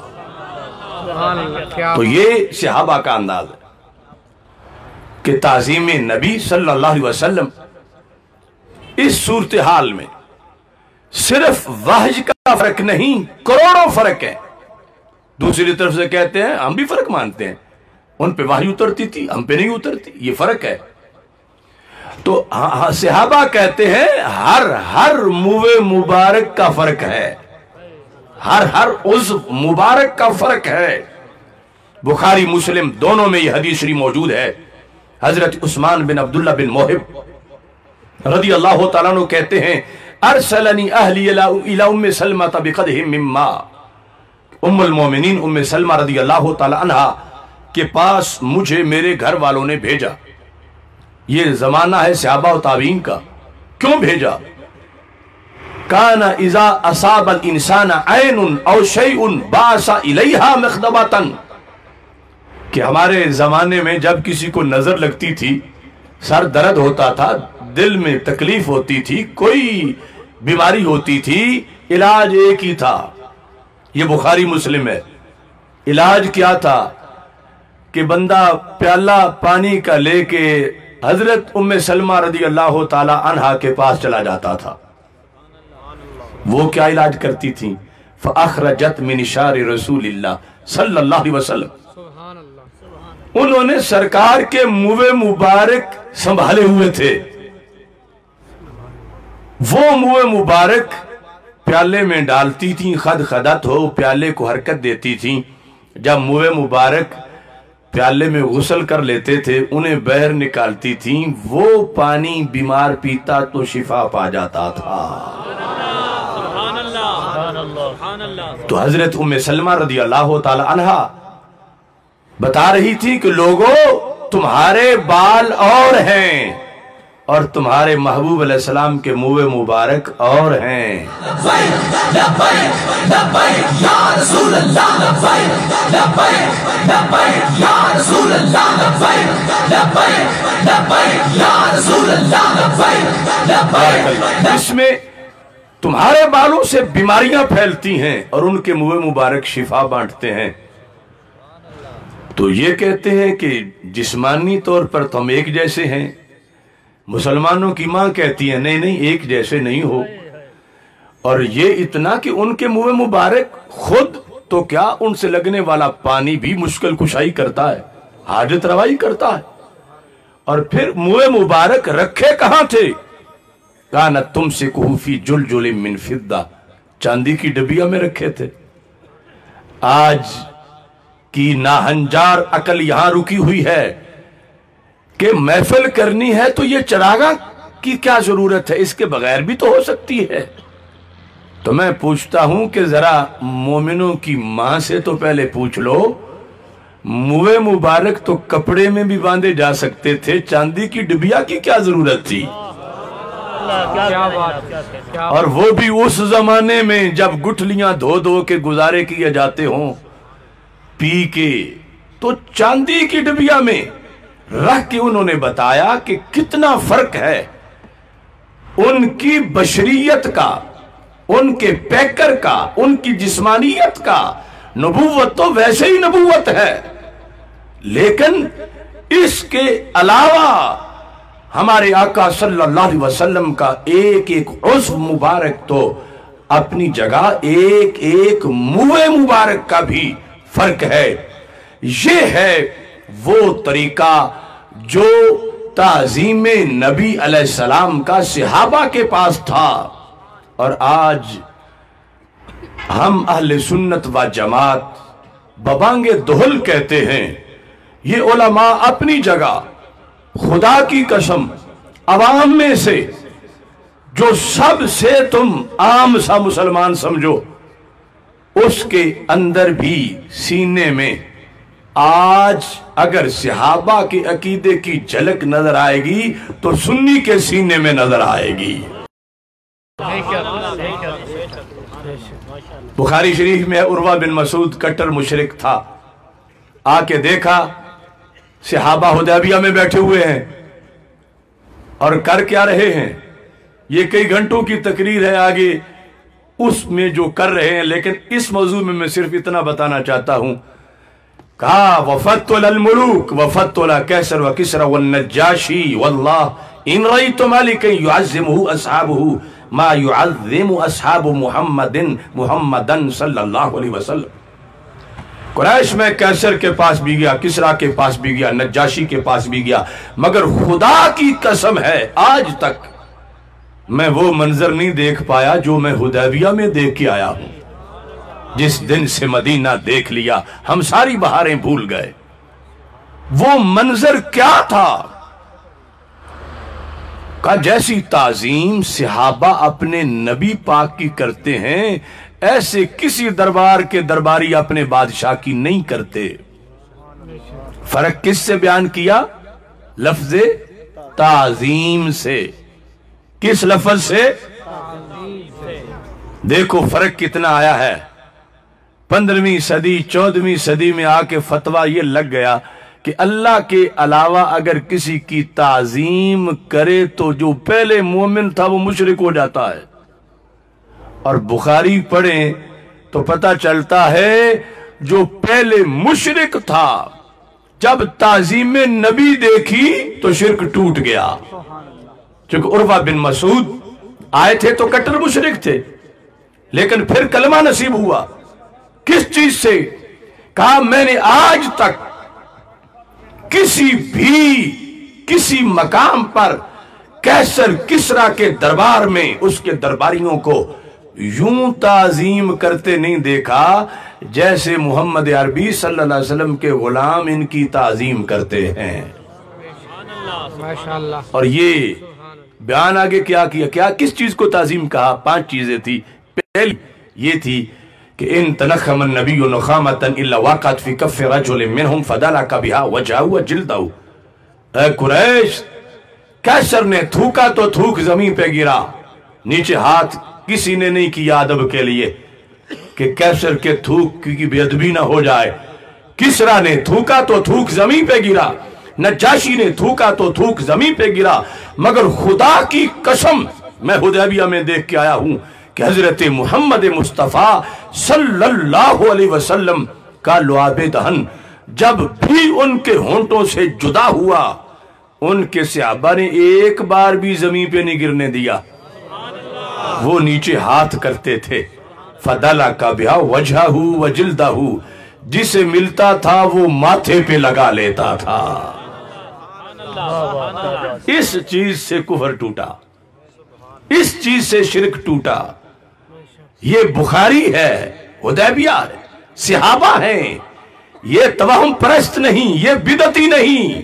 तो ये सहाबा का अंदाज है कि ताजीम नबी सल्लल्लाहु अलैहि वसल्लम इस सूरत हाल में सिर्फ वहज का फर्क नहीं, करोड़ों फर्क है। दूसरी तरफ से कहते हैं हम भी फर्क मानते हैं, उन पे वही उतरती थी, हम पे नहीं उतरती, ये फर्क है। तो सहाबा कहते हैं हर मुवे मुबारक का फर्क है, हर उस मुबारक का फर्क है। बुखारी मुस्लिम दोनों में यह हदीस शरीफ मौजूद है। हजरत उस्मान बिन अब्दुल्ला बिन मोहिब रदी अल्लाह तआला अन्हु कहते हैं अरसलनी अहली इला उम्मे सलमा बिक़दहिम मिम्मा, उम्मुल मोमिनीन उम्मे सलमा रदी अल्लाह तआला अन्हा के पास मुझे मेरे घर वालों ने भेजा। ये जमाना है सहाबा और ताबीन का। क्यों भेजा? काना इज़ा असाबल इंसान ऐनुन औ शैउन बासा इलैहा मखदबतन, कि हमारे जमाने में जब किसी को नजर लगती थी, सर दर्द होता था, दिल में तकलीफ होती थी, कोई बीमारी होती थी, इलाज एक ही था। ये बुखारी मुस्लिम है। इलाज क्या था कि बंदा प्याला पानी का लेके हजरत उम्मे सलमा रदी अल्लाह ताला अन्हा के पास चला जाता था। वो क्या इलाज करती थी? फ़अख़रजत मिन शारि रसूलिल्लाह सल्लल्लाहु अलैहि वसल्लम, उन्होंने सरकार के मुँह मुबारक संभाले हुए थे। वो मुँह मुबारक प्याले में डालती थी, खदखदत हो प्याले को हरकत देती थी। जब मुँह मुबारक प्याले में गुस्ल कर लेते थे, उन्हें बहर निकालती थी, वो पानी बीमार पीता तो शिफा पा जाता था। तो हजरत उम्मे सलमा रदी अल्लाह ताला अन्हा बता रही थी कि लोगों, तुम्हारे बाल और हैं और तुम्हारे महबूब अलैहिस्सलाम के मुँह मुबारक और हैं। इसमें तुम्हारे बालों से बीमारियां फैलती हैं और उनके मुँह मुबारक शिफा बांटते हैं। तो ये कहते हैं कि जिस्मानी तौर पर तुम एक जैसे हैं। मुसलमानों की मां कहती है नहीं नहीं, एक जैसे नहीं हो। और ये इतना कि उनके मुँह मुबारक खुद तो क्या, उनसे लगने वाला पानी भी मुश्किल कुशाई करता है, हाजत रवाई करता है। और फिर मुँह मुबारक रखे कहां थे? काना तुमसे कुफी जुलजुल मिन फिद्दा, चांदी की डबिया में रखे थे। आज की नाहंजार अकल यहां रुकी हुई है कि महफिल करनी है तो ये चरागा की क्या जरूरत है, इसके बगैर भी तो हो सकती है। तो मैं पूछता हूं कि जरा मोमिनों की मां से तो पहले पूछ लो, मुँह मुबारक तो कपड़े में भी बांधे जा सकते थे, चांदी की डिबिया की क्या जरूरत थी? क्या बात। और वो भी उस जमाने में जब गुठलियां धो धो के गुजारे किए जाते हों पी के, तो चांदी की डिबिया में रख के उन्होंने बताया कि कितना फर्क है उनकी बशरियत का, उनके पैकर का, उनकी जिस्मानियत का। नबूवत तो वैसे ही नबूवत है, लेकिन इसके अलावा हमारे आका सल्लल्लाहु अलैहि वसल्लम का एक एक उज़्व मुबारक तो अपनी जगह, एक एक मुँह मुबारक का भी फर्क है। ये है वो तरीका जो ताज़ीम नबी अलैहिस्सलाम का सहाबा के पास था। और आज हम अहले सुन्नत व जमात बबांगे दुहल कहते हैं। ये उलमा अपनी जगह, खुदा की कसम, अवाम में से जो सबसे तुम आम सा मुसलमान समझो, उसके अंदर भी सीने में आज अगर सहाबा के अकीदे की झलक नजर आएगी तो सुन्नी के सीने में नजर आएगी। बुखारी शरीफ में उर्वा बिन मसूद कट्टर मुशरिक था, आके देखा सहाबा हुदैबिया में बैठे हुए हैं और कर क्या रहे हैं। ये कई घंटों की तकरीर है आगे उसमें जो कर रहे हैं, लेकिन इस मौजू में मैं सिर्फ इतना बताना चाहता हूं। कहा वफतुल मुलूक वफतुल कैसर व किसरा व नज्जाशी वल्लाह इन रअयतुम मालिकन युअज़्ज़िमुहु अस्हाबुहु मा युअज़्ज़िमु अस्हाबु मुहम्मदन सल्लल्लाहु अलैहि वसल्लम। कुरैश में कैसर के पास भी गया, किसरा के पास भी गया, नज्जाशी के पास भी गया, मगर खुदा की कसम है आज तक मैं वो मंजर नहीं देख पाया जो मैं हुदैबिया में देख के आया हूं। जिस दिन से मदीना देख लिया हम सारी बहारें भूल गए। वो मंजर क्या था? का जैसी ताजीम सहाबा अपने नबी पाक की करते हैं, ऐसे किसी दरबार के दरबारी अपने बादशाह की नहीं करते। फर्क किससे बयान किया? लफ्ज़े ताजीम से। किस लफ्ज से? देखो फर्क कितना आया है। 15वीं सदी 14वीं सदी में आके फतवा ये लग गया कि अल्लाह के अलावा अगर किसी की ताजीम करे तो जो पहले मोमिन था वो मुशरिक हो जाता है। और बुखारी पढ़ें तो पता चलता है जो पहले मुशरिक था जब ताजीम नबी देखी तो शिरक टूट गया। क्योंकि उर्वा बिन मसूद आए थे तो कट्टर मुशरिक थे, लेकिन फिर कलमा नसीब हुआ। किस चीज से? कहा मैंने आज तक किसी मकाम पर कैसर किसरा के दरबार में उसके दरबारियों को यूं ताजीम करते नहीं देखा जैसे मोहम्मद अरबी सल्लल्लाहु अलैहि वसल्लम के गुलाम इनकी ताजीम करते हैं। माशाअल्लाह। और ये बयान आगे क्या किया, क्या किस चीज को ताजीम कहा? 5 चीजें थी। पहली ये थी कि इन तनखम नबी नुखामतन इल्ला वाक़अत फी कफ़ रजुलिन मिनहुम फदलका बिहा वजहहु व जिल्दहु। ऐ कुरैश, कैसर ने थूका तो थूक जमीन पे गिरा, नीचे हाथ किसी ने नहीं किया अदब के लिए कि कैसर के थूक की बेअदबी ना हो जाए। किसरा ने थूका तो थूक जमीन पे गिरा, नज्जाशी ने थूका तो थूक जमीन पे गिरा। मगर खुदा की कसम मैं हुदैबिया में देख के आया हूं कि हजरत मोहम्मद मुस्तफ़ा सल्लल्लाहु अलैहि वसल्लम का लुआबे दहन जब भी उनके होंठों से जुदा हुआ, उनके सहाबा ने एक बार भी जमीन पे नहीं गिरने दिया। वो नीचे हाथ करते थे। फदला का बिहा वजहहु व जिल्दहु, जिसे मिलता था वो माथे पे लगा लेता था। इस चीज से कुफर टूटा, इस चीज से शिरक टूटा। ये बुखारी है, हुदैबिया है, सहाबा हैं। ये तवहम परस्त नहीं, ये बिदती नहीं।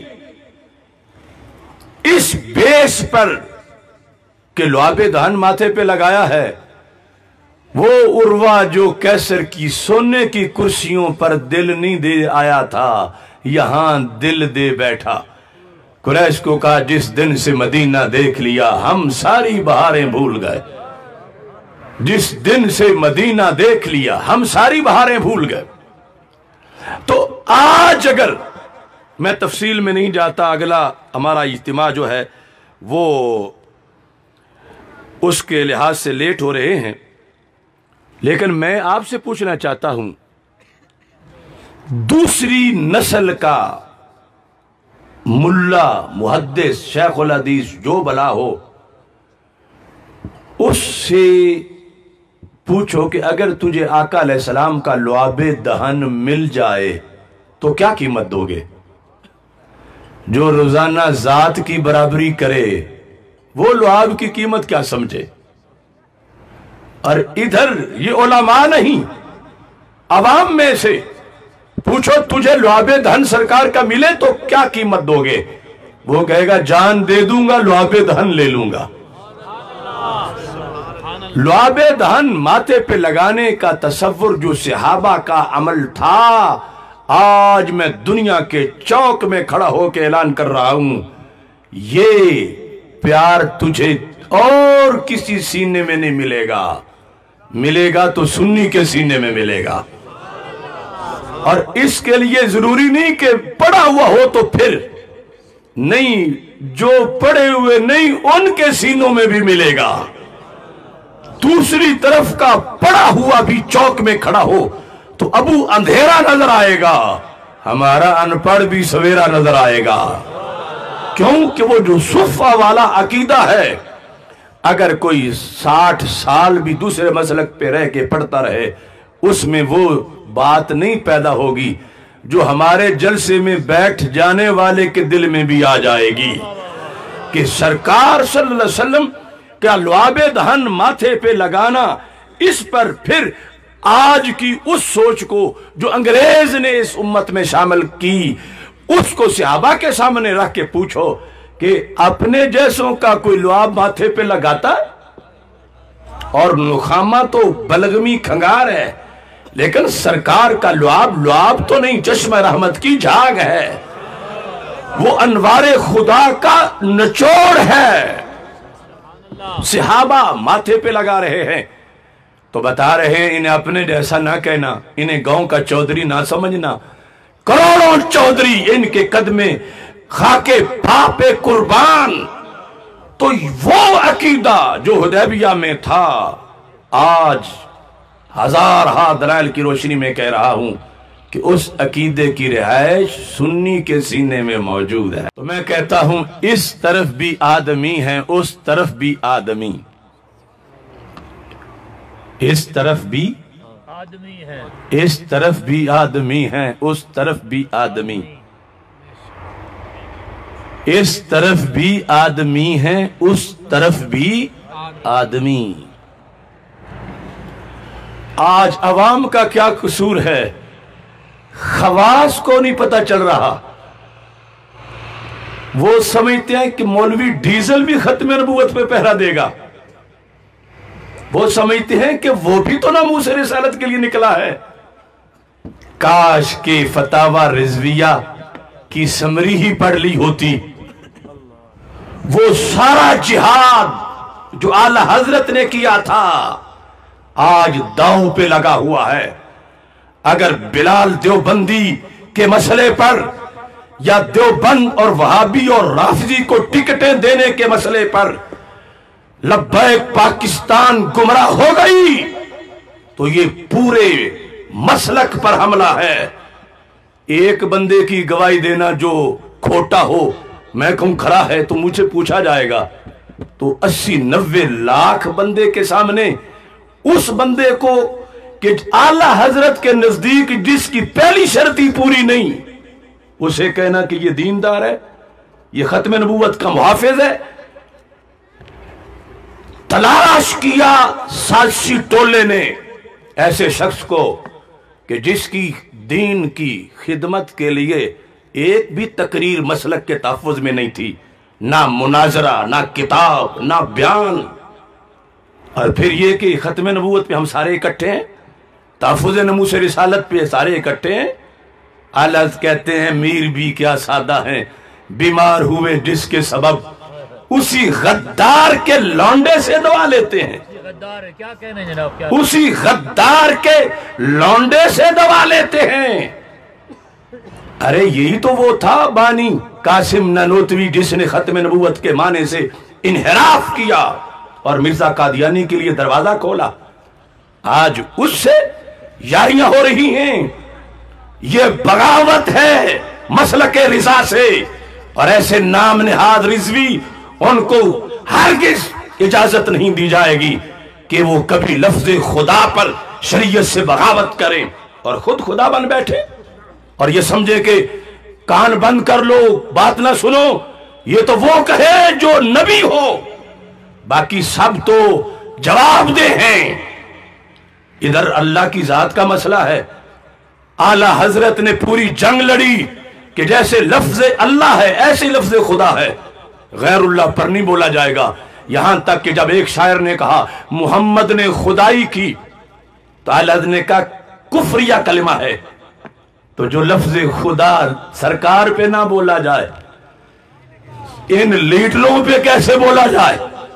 इस बेस पर के लुआबे दहन माथे पे लगाया है। वो उर्वा जो कैसर की सोने की कुर्सियों पर दिल नहीं दे आया था, यहां दिल दे बैठा। कुरैश को कहा जिस दिन से मदीना देख लिया हम सारी बहारें भूल गए। जिस दिन से मदीना देख लिया हम सारी बहारें भूल गए। तो आज अगर मैं तफसील में नहीं जाता, अगला हमारा इज्तिमा जो है वो उसके लिहाज से लेट हो रहे हैं, लेकिन मैं आपसे पूछना चाहता हूं, दूसरी नस्ल का मुल्ला मुहद्दिस शेखुल हदीस जो भला हो, उससे पूछो कि अगर तुझे आका अलैहिस्सलाम का लुआबे दहन मिल जाए तो क्या कीमत दोगे? जो रोजाना जात की बराबरी करे वो लुआब की कीमत क्या समझे? और इधर ये उलमा नहीं, अवाम में से पूछो तुझे लुआबे दहन सरकार का मिले तो क्या कीमत दोगे? वो कहेगा जान दे दूंगा, लुआबे दहन ले लूंगा। लुआबे दहन माथे पे लगाने का तसव्वुर जो सहाबा का अमल था, आज मैं दुनिया के चौक में खड़ा होकर ऐलान कर रहा हूं, ये प्यार तुझे और किसी सीने में नहीं मिलेगा। मिलेगा तो सुन्नी के सीने में मिलेगा। और इसके लिए जरूरी नहीं कि पढ़ा हुआ हो तो फिर नहीं, जो पढ़े हुए नहीं उनके सीनों में भी मिलेगा। दूसरी तरफ का पढ़ा हुआ भी चौक में खड़ा हो तो अबू अंधेरा नजर आएगा, हमारा अनपढ़ भी सवेरा नजर आएगा। क्योंकि वो जो सुफ़ा वाला अकीदा है, अगर कोई 60 साल भी दूसरे मसलक पे रह के पढ़ता रहे, उसमें वो बात नहीं पैदा होगी जो हमारे जलसे में बैठ जाने वाले के दिल में भी आ जाएगी कि सरकार सल्लल्लाहु अलैहि वसल्लम का लुआबे दहन माथे पे लगाना, इस पर फिर आज की उस सोच को जो अंग्रेज ने इस उम्मत में शामिल की, उसको सहाबा के सामने रख के पूछो कि अपने जैसों का कोई लुआब माथे पे लगाता? और नुखामा तो बलगमी खंगार है, लेकिन सरकार का लुआब तो नहीं, चश्मा रहमत की झाग है, वो अनवारे खुदा का निचोड़ है। सहाबा माथे पे लगा रहे हैं तो बता रहे हैं इन्हें अपने जैसा ना कहना, इन्हें गांव का चौधरी ना समझना। करोड़ों चौधरी इनके कदमे खाके पापे कुर्बान। तो वो अकीदा जो हुदैबिया में था, आज हजार दलाइल की रोशनी में कह रहा हूं कि उस अकीदे की रिहाइश सुन्नी के सीने में मौजूद है। तो मैं कहता हूं इस तरफ भी आदमी है, उस तरफ भी आदमी, इस तरफ भी आदमी है, इस तरफ भी आदमी है, उस तरफ भी आदमी, इस तरफ भी आदमी है, उस तरफ भी आदमी। आज अवाम का क्या कसूर है? खवास को नहीं पता चल रहा। वो समझते हैं कि मौलवी डीजल भी खत्म नबूवत पे पहरा देगा। वो समझते हैं कि वो भी तो ना मुंह से रिसालत के लिए निकला है। काश के फतावा रिजविया की समरी ही पढ़ ली होती। वो सारा जिहाद जो आला हजरत ने किया था आज दांव पे लगा हुआ है। अगर बिलाल देवबंदी के मसले पर या देवबंद और वहाबी और राफिजी को टिकटें देने के मसले पर लब्बैक पाकिस्तान गुमराह हो गई तो ये पूरे मसलक पर हमला है। एक बंदे की गवाही देना जो खोटा हो, मैं कहूं खरा है तो मुझे पूछा जाएगा, तो 80-90 लाख बंदे के सामने उस बंदे को कि आला हजरत के नजदीक जिसकी पहली शर्त ही पूरी नहीं, उसे कहना कि ये दीनदार है, ये खत्म नबूवत का मुहाफिज है। तलाश किया साजिशी टोले ने ऐसे शख्स को कि जिसकी दीन की खिदमत के लिए एक भी तकरीर मसलक के तहफ़्फ़ुज़ में नहीं थी, ना मुनाजरा, ना किताब, ना बयान। और फिर ये कि खत्म नबूवत पे हम सारे इकट्ठे हैं, तहफ़्फ़ुज़ नमूस रिसालत पे सारे इकट्ठे हैं। अलग कहते हैं मीर भी क्या सादा हैं, बीमार हुए जिसके सबब उसी गद्दार के लौंडे से दवा लेते हैं। गद्दार है, क्या कहने जनाब, क्या उसी गद्दार के लौंडे से दवा लेते हैं। अरे यही तो वो था बानी कासिम ननोतवी जिसने खत्म नबूवत के माने से इन्हिराफ किया और मिर्जा कादियानी के लिए दरवाजा खोला। आज उससे यारियां हो रही हैं। ये बगावत है मसलक रिजा से, और ऐसे नाम निहाद रिजवी उनको हरगिज इजाजत नहीं दी जाएगी कि वो कभी लफ्ज़ खुदा पर शरीयत से बगावत करें और खुद खुदा बन बैठे और ये समझे कि कान बंद कर लो, बात ना सुनो। ये तो वो कहे जो नबी हो, बाकी सब तो जवाबदे हैं। इधर अल्लाह की जात का मसला है। आला हजरत ने पूरी जंग लड़ी कि जैसे लफ्ज़ अल्लाह है ऐसे लफ्ज़ खुदा है, गैरुल्लाह पर नहीं बोला जाएगा। यहां तक कि जब एक शायर ने कहा मुहम्मद ने खुदाई की तो आला हजरत ने कहा कुफ्रिया कलिमा है। तो जो लफ्ज़ खुदा सरकार पे ना बोला जाए, इन लीडरों पे कैसे बोला जाए?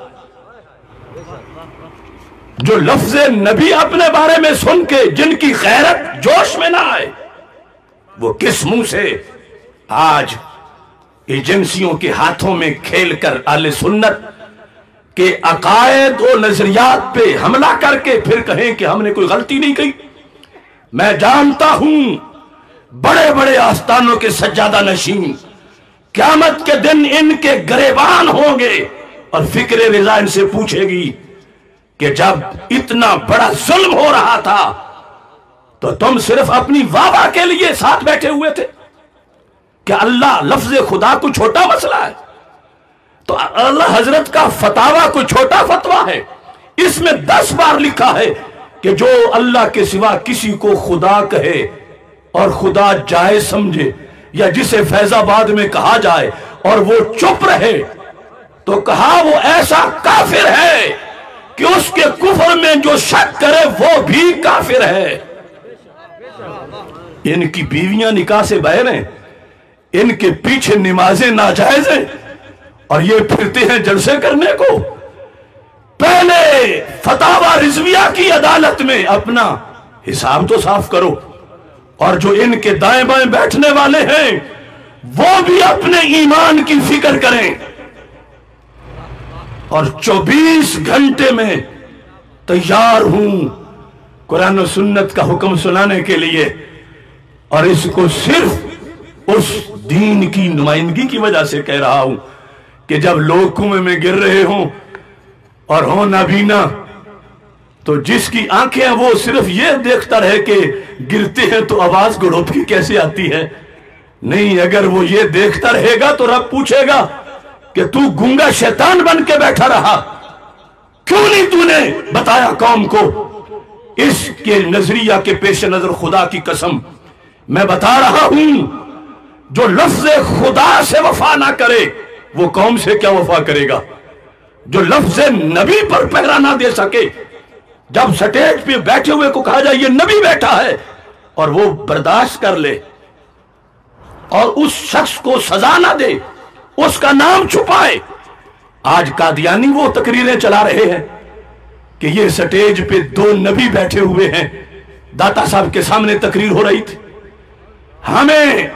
जो लफ्ज़ नबी अपने बारे में सुन के जिनकी गैरत जोश में ना आए, वो किस मुंह से आज एजेंसियों के हाथों में खेलकर आले सुन्नत के अकायद और नजरियात पे हमला करके फिर कहें कि हमने कोई गलती नहीं की। मैं जानता हूं बड़े बड़े आस्थानों के सज्जादा नशीन قیامت کے دن ان کے گریبان ہوں گے اور فکر رضا ان سے پوچھے گی کہ جب اتنا بڑا ظلم ہو رہا تھا تو تم صرف اپنی واہ کے لیے ساتھ بیٹھے ہوئے تھے؟ کہ اللہ لفظ خدا کو چھوٹا مسئلہ ہے؟ تو اللہ حضرت کا فتاوہ کوئی چھوٹا فتویٰ ہے؟ اس میں 10 بار لکھا ہے کہ جو اللہ کے سوا کسی کو خدا کہے اور خدا جائز سمجھے، یا جسے فیض آباد میں کہا جائے اور وہ چپ رہے، تو کہا وہ ایسا کافر ہے کہ اس کے کفر میں جو شک کرے وہ بھی کافر ہے۔ ان کی بیویاں نکاح سے باہر ہیں، ان کے پیچھے نمازیں ناجائز ہیں، اور یہ پھرتے ہیں جلسے کرنے کو۔ پہلے فتاوی رضویہ کی عدالت میں اپنا حساب تو صاف کرو، اور جو ان کے دائیں بائیں بیٹھنے والے ہیں وہ بھی اپنے ایمان کی فکر کریں، اور 24 گھنٹے میں تیار ہوں قرآن و سنت کا حکم سنانے کے لیے، اور اس کو صرف اس دین کی نمائندگی کی وجہ سے کہہ رہا ہوں کہ جب لوگ کنویں میں گر رہے ہوں اور ہوں نابینا، تو جس کی آنکھیں ہیں وہ صرف یہ دیکھتا رہے کہ گرتے ہیں تو آواز گڑھوپ کی کیسے آتی ہے۔ نہیں، اگر وہ یہ دیکھتا رہے گا تو رب پوچھے گا کہ تو گونگا شیطان بن کے بیٹھا رہا، کیوں نہیں تو نے بتایا قوم کو؟ اس کے نظریہ کے پیش نظر خدا کی قسم میں بتا رہا ہوں، جو لفظ خدا سے وفا نہ کرے وہ قوم سے کیا وفا کرے گا؟ جو لفظ نبی پر پہرا نہ دے سکے، جب سٹیج پہ بیٹھے ہوئے کو کہا جائے یہ نبی بیٹھا ہے اور وہ برداشت کر لے اور اس شخص کو سزا نہ دے، اس کا نام چھپائے۔ آج قادیانی وہ تقریریں چلا رہے ہیں کہ یہ سٹیج پہ 2 نبی بیٹھے ہوئے ہیں، داتا صاحب کے سامنے تقریر ہو رہی تھی۔ ہمیں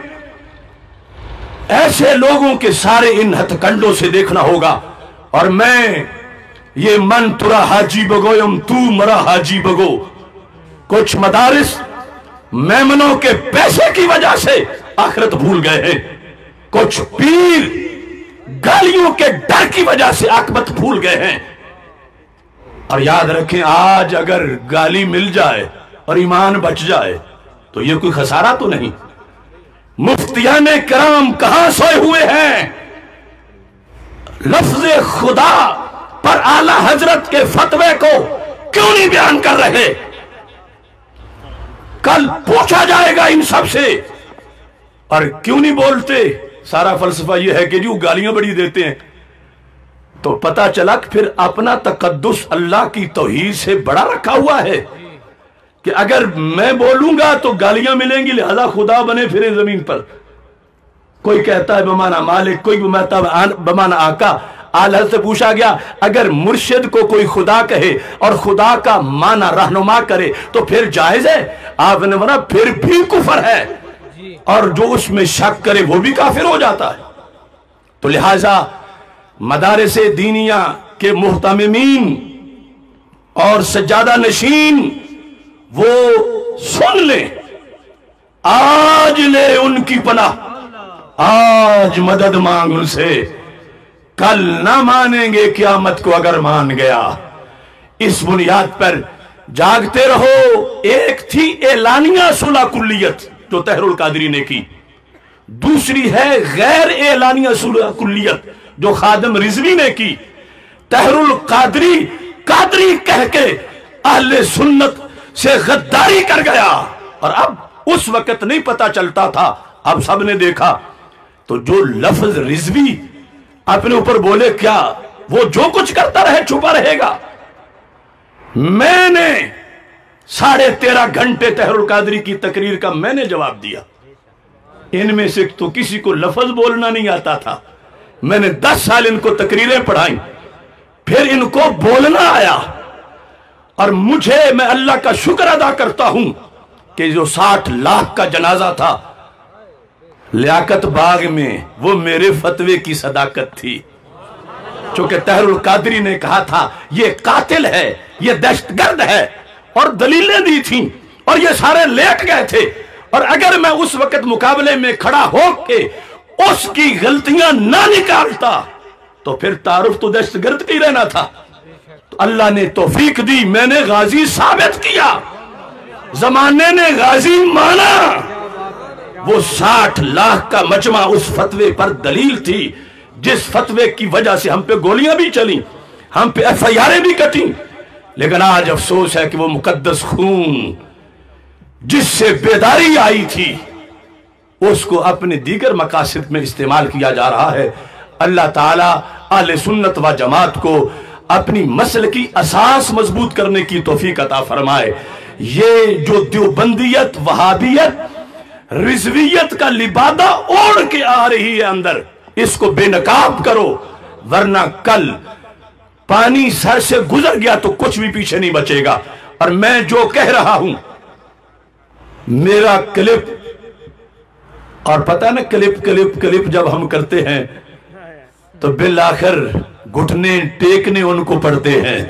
ایسے لوگوں کے سارے ان ہتھ کنڈوں سے دیکھنا ہوگا، اور میں یہ من ترا حاجی بگویم تو مرا حاجی بگو، کچھ مدارس میمنوں کے پیسے کی وجہ سے آخرت بھول گئے ہیں، کچھ پیر گالیوں کے ڈر کی وجہ سے عاقبت بھول گئے ہیں۔ اور یاد رکھیں، آج اگر گالی مل جائے اور ایمان بچ جائے تو یہ کوئی خسارہ تو نہیں۔ مفتیان کرام کہاں سوئے ہوئے ہیں؟ لفظ خدا پر اعلی حضرت کے فتوے کو کیوں نہیں بیان کر رہے؟ کل پوچھا جائے گا ان سب سے، اور کیوں نہیں بولتے؟ سارا فلسفہ یہ ہے کہ جو گالیاں بڑی دیتے ہیں، تو پتا چلا کہ پھر اپنا تقدس اللہ کی توحید سے بڑا رکھا ہوا ہے کہ اگر میں بولوں گا تو گالیاں ملیں گی، لہذا خدا بنے پھرے زمین پر۔ کوئی کہتا ہے بمانا مالک، کوئی بمانا آقا۔ آل حضرت سے پوچھا گیا اگر مرشد کو کوئی خدا کہے اور خدا کا معنی رہنما کرے تو پھر جائز ہے؟ آپ نے فرمایا پھر بھی کفر ہے، اور جو اس میں شک کرے وہ بھی کافر ہو جاتا ہے۔ تو لہٰذا مدارس دینیہ کے محتممین اور سجادہ نشین وہ سن لیں، آج لے ان کی پناہ، آج مدد مانگ ان سے، کل نہ مانیں گے قیامت کو اگر مان گیا۔ اس بنیاد پر جاگتے رہو۔ ایک تھی اعلانیہ صلح کلیت جو طاہر القادری نے کی، دوسری ہے غیر اعلانیہ صلح کلیت جو خادم رضوی نے کی۔ طاہر القادری قادری کہہ کے اہل سنت سے غداری کر گیا، اور اب اس وقت نہیں پتا چلتا تھا، اب سب نے دیکھا۔ تو جو لفظ رضوی اپنے اوپر بولے کیا، وہ جو کچھ کرتا رہے چھپا رہے گا۔ میں نے 13.5 گھنٹے طاہر القادری کی تقریر کا میں نے جواب دیا۔ ان میں سے تو کسی کو لفظ بولنا نہیں آتا تھا، میں نے 10 سال ان کو تقریریں پڑھائیں، پھر ان کو بولنا آیا۔ اور میں اللہ کا شکر ادا کرتا ہوں کہ جو 60 لاکھ کا جنازہ تھا لیاقت باغ میں، وہ میرے فتوے کی صداقت تھی، چونکہ طاہر القادری نے کہا تھا یہ قاتل ہے، یہ دہشت گرد ہے، اور دلیلیں دی تھیں، اور یہ سارے لیٹ گئے تھے۔ اور اگر میں اس وقت مقابلے میں کھڑا ہو کے اس کی غلطیاں نہ نکالتا تو پھر تعارف تو دہشت گرد کی رہنا تھا. تو اللہ نے توفیق دی، میں نے غازی ثابت کیا، زمانے نے غازی مانا. وہ 60 لاکھ کا مجمع اس فتوے پر دلیل تھی، جس فتوے کی وجہ سے ہم پہ گولیاں بھی چلیں، ہم پہ FIR بھی کٹیں. لیکن آج افسوس ہے کہ وہ مقدس خون جس سے بیداری آئی تھی اس کو اپنے دیگر مقاصد میں استعمال کیا جا رہا ہے. اللہ تعالیٰ اہل سنت و جماعت کو اپنی مسلکی اساس مضبوط کرنے کی توفیق عطا فرمائے. یہ جو دیوبندیت، وہابیت، رضویت کا لبادہ اوڑھ کے آ رہی ہے اندر، اس کو بے نقاب کرو، ورنہ کل پانی سر سے گزر گیا تو کچھ بھی پیچھے نہیں بچے گا. اور میں جو کہہ رہا ہوں، میرا کلپ، اور پتہ نا کلپ جب ہم کرتے ہیں تو بالآخر گھٹنے ٹیکنے ان کو پڑتے ہیں.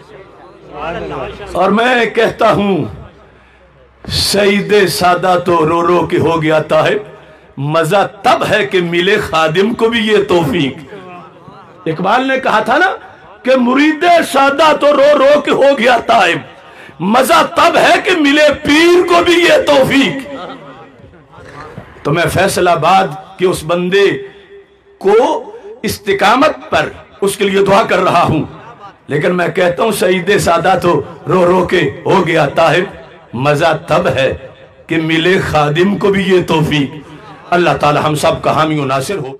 اور میں کہتا ہوں سید سادہ تو رو رو کے ہو گیا طاہب، مزہ تب ہے کہ ملے خادم کو بھی یہ توفیق. اقبال نے کہا تھا نا کہ مرید سادہ تو رو رو کے ہو گیا طاہب، مزہ تب ہے کہ ملے پیر کو بھی یہ توفیق. تو میں فیصل آباد کے اس بندے کو استقامت پر اس کے لیے دعا کر رہا ہوں، لیکن میں کہتا ہوں سید سادہ تو رو رو کے ہو گیا طاہب، مزہ تب ہے کہ ملے خادم کو بھی یہ توفیق. اللہ تعالی ہم سب کا حامی و ناصر ہو.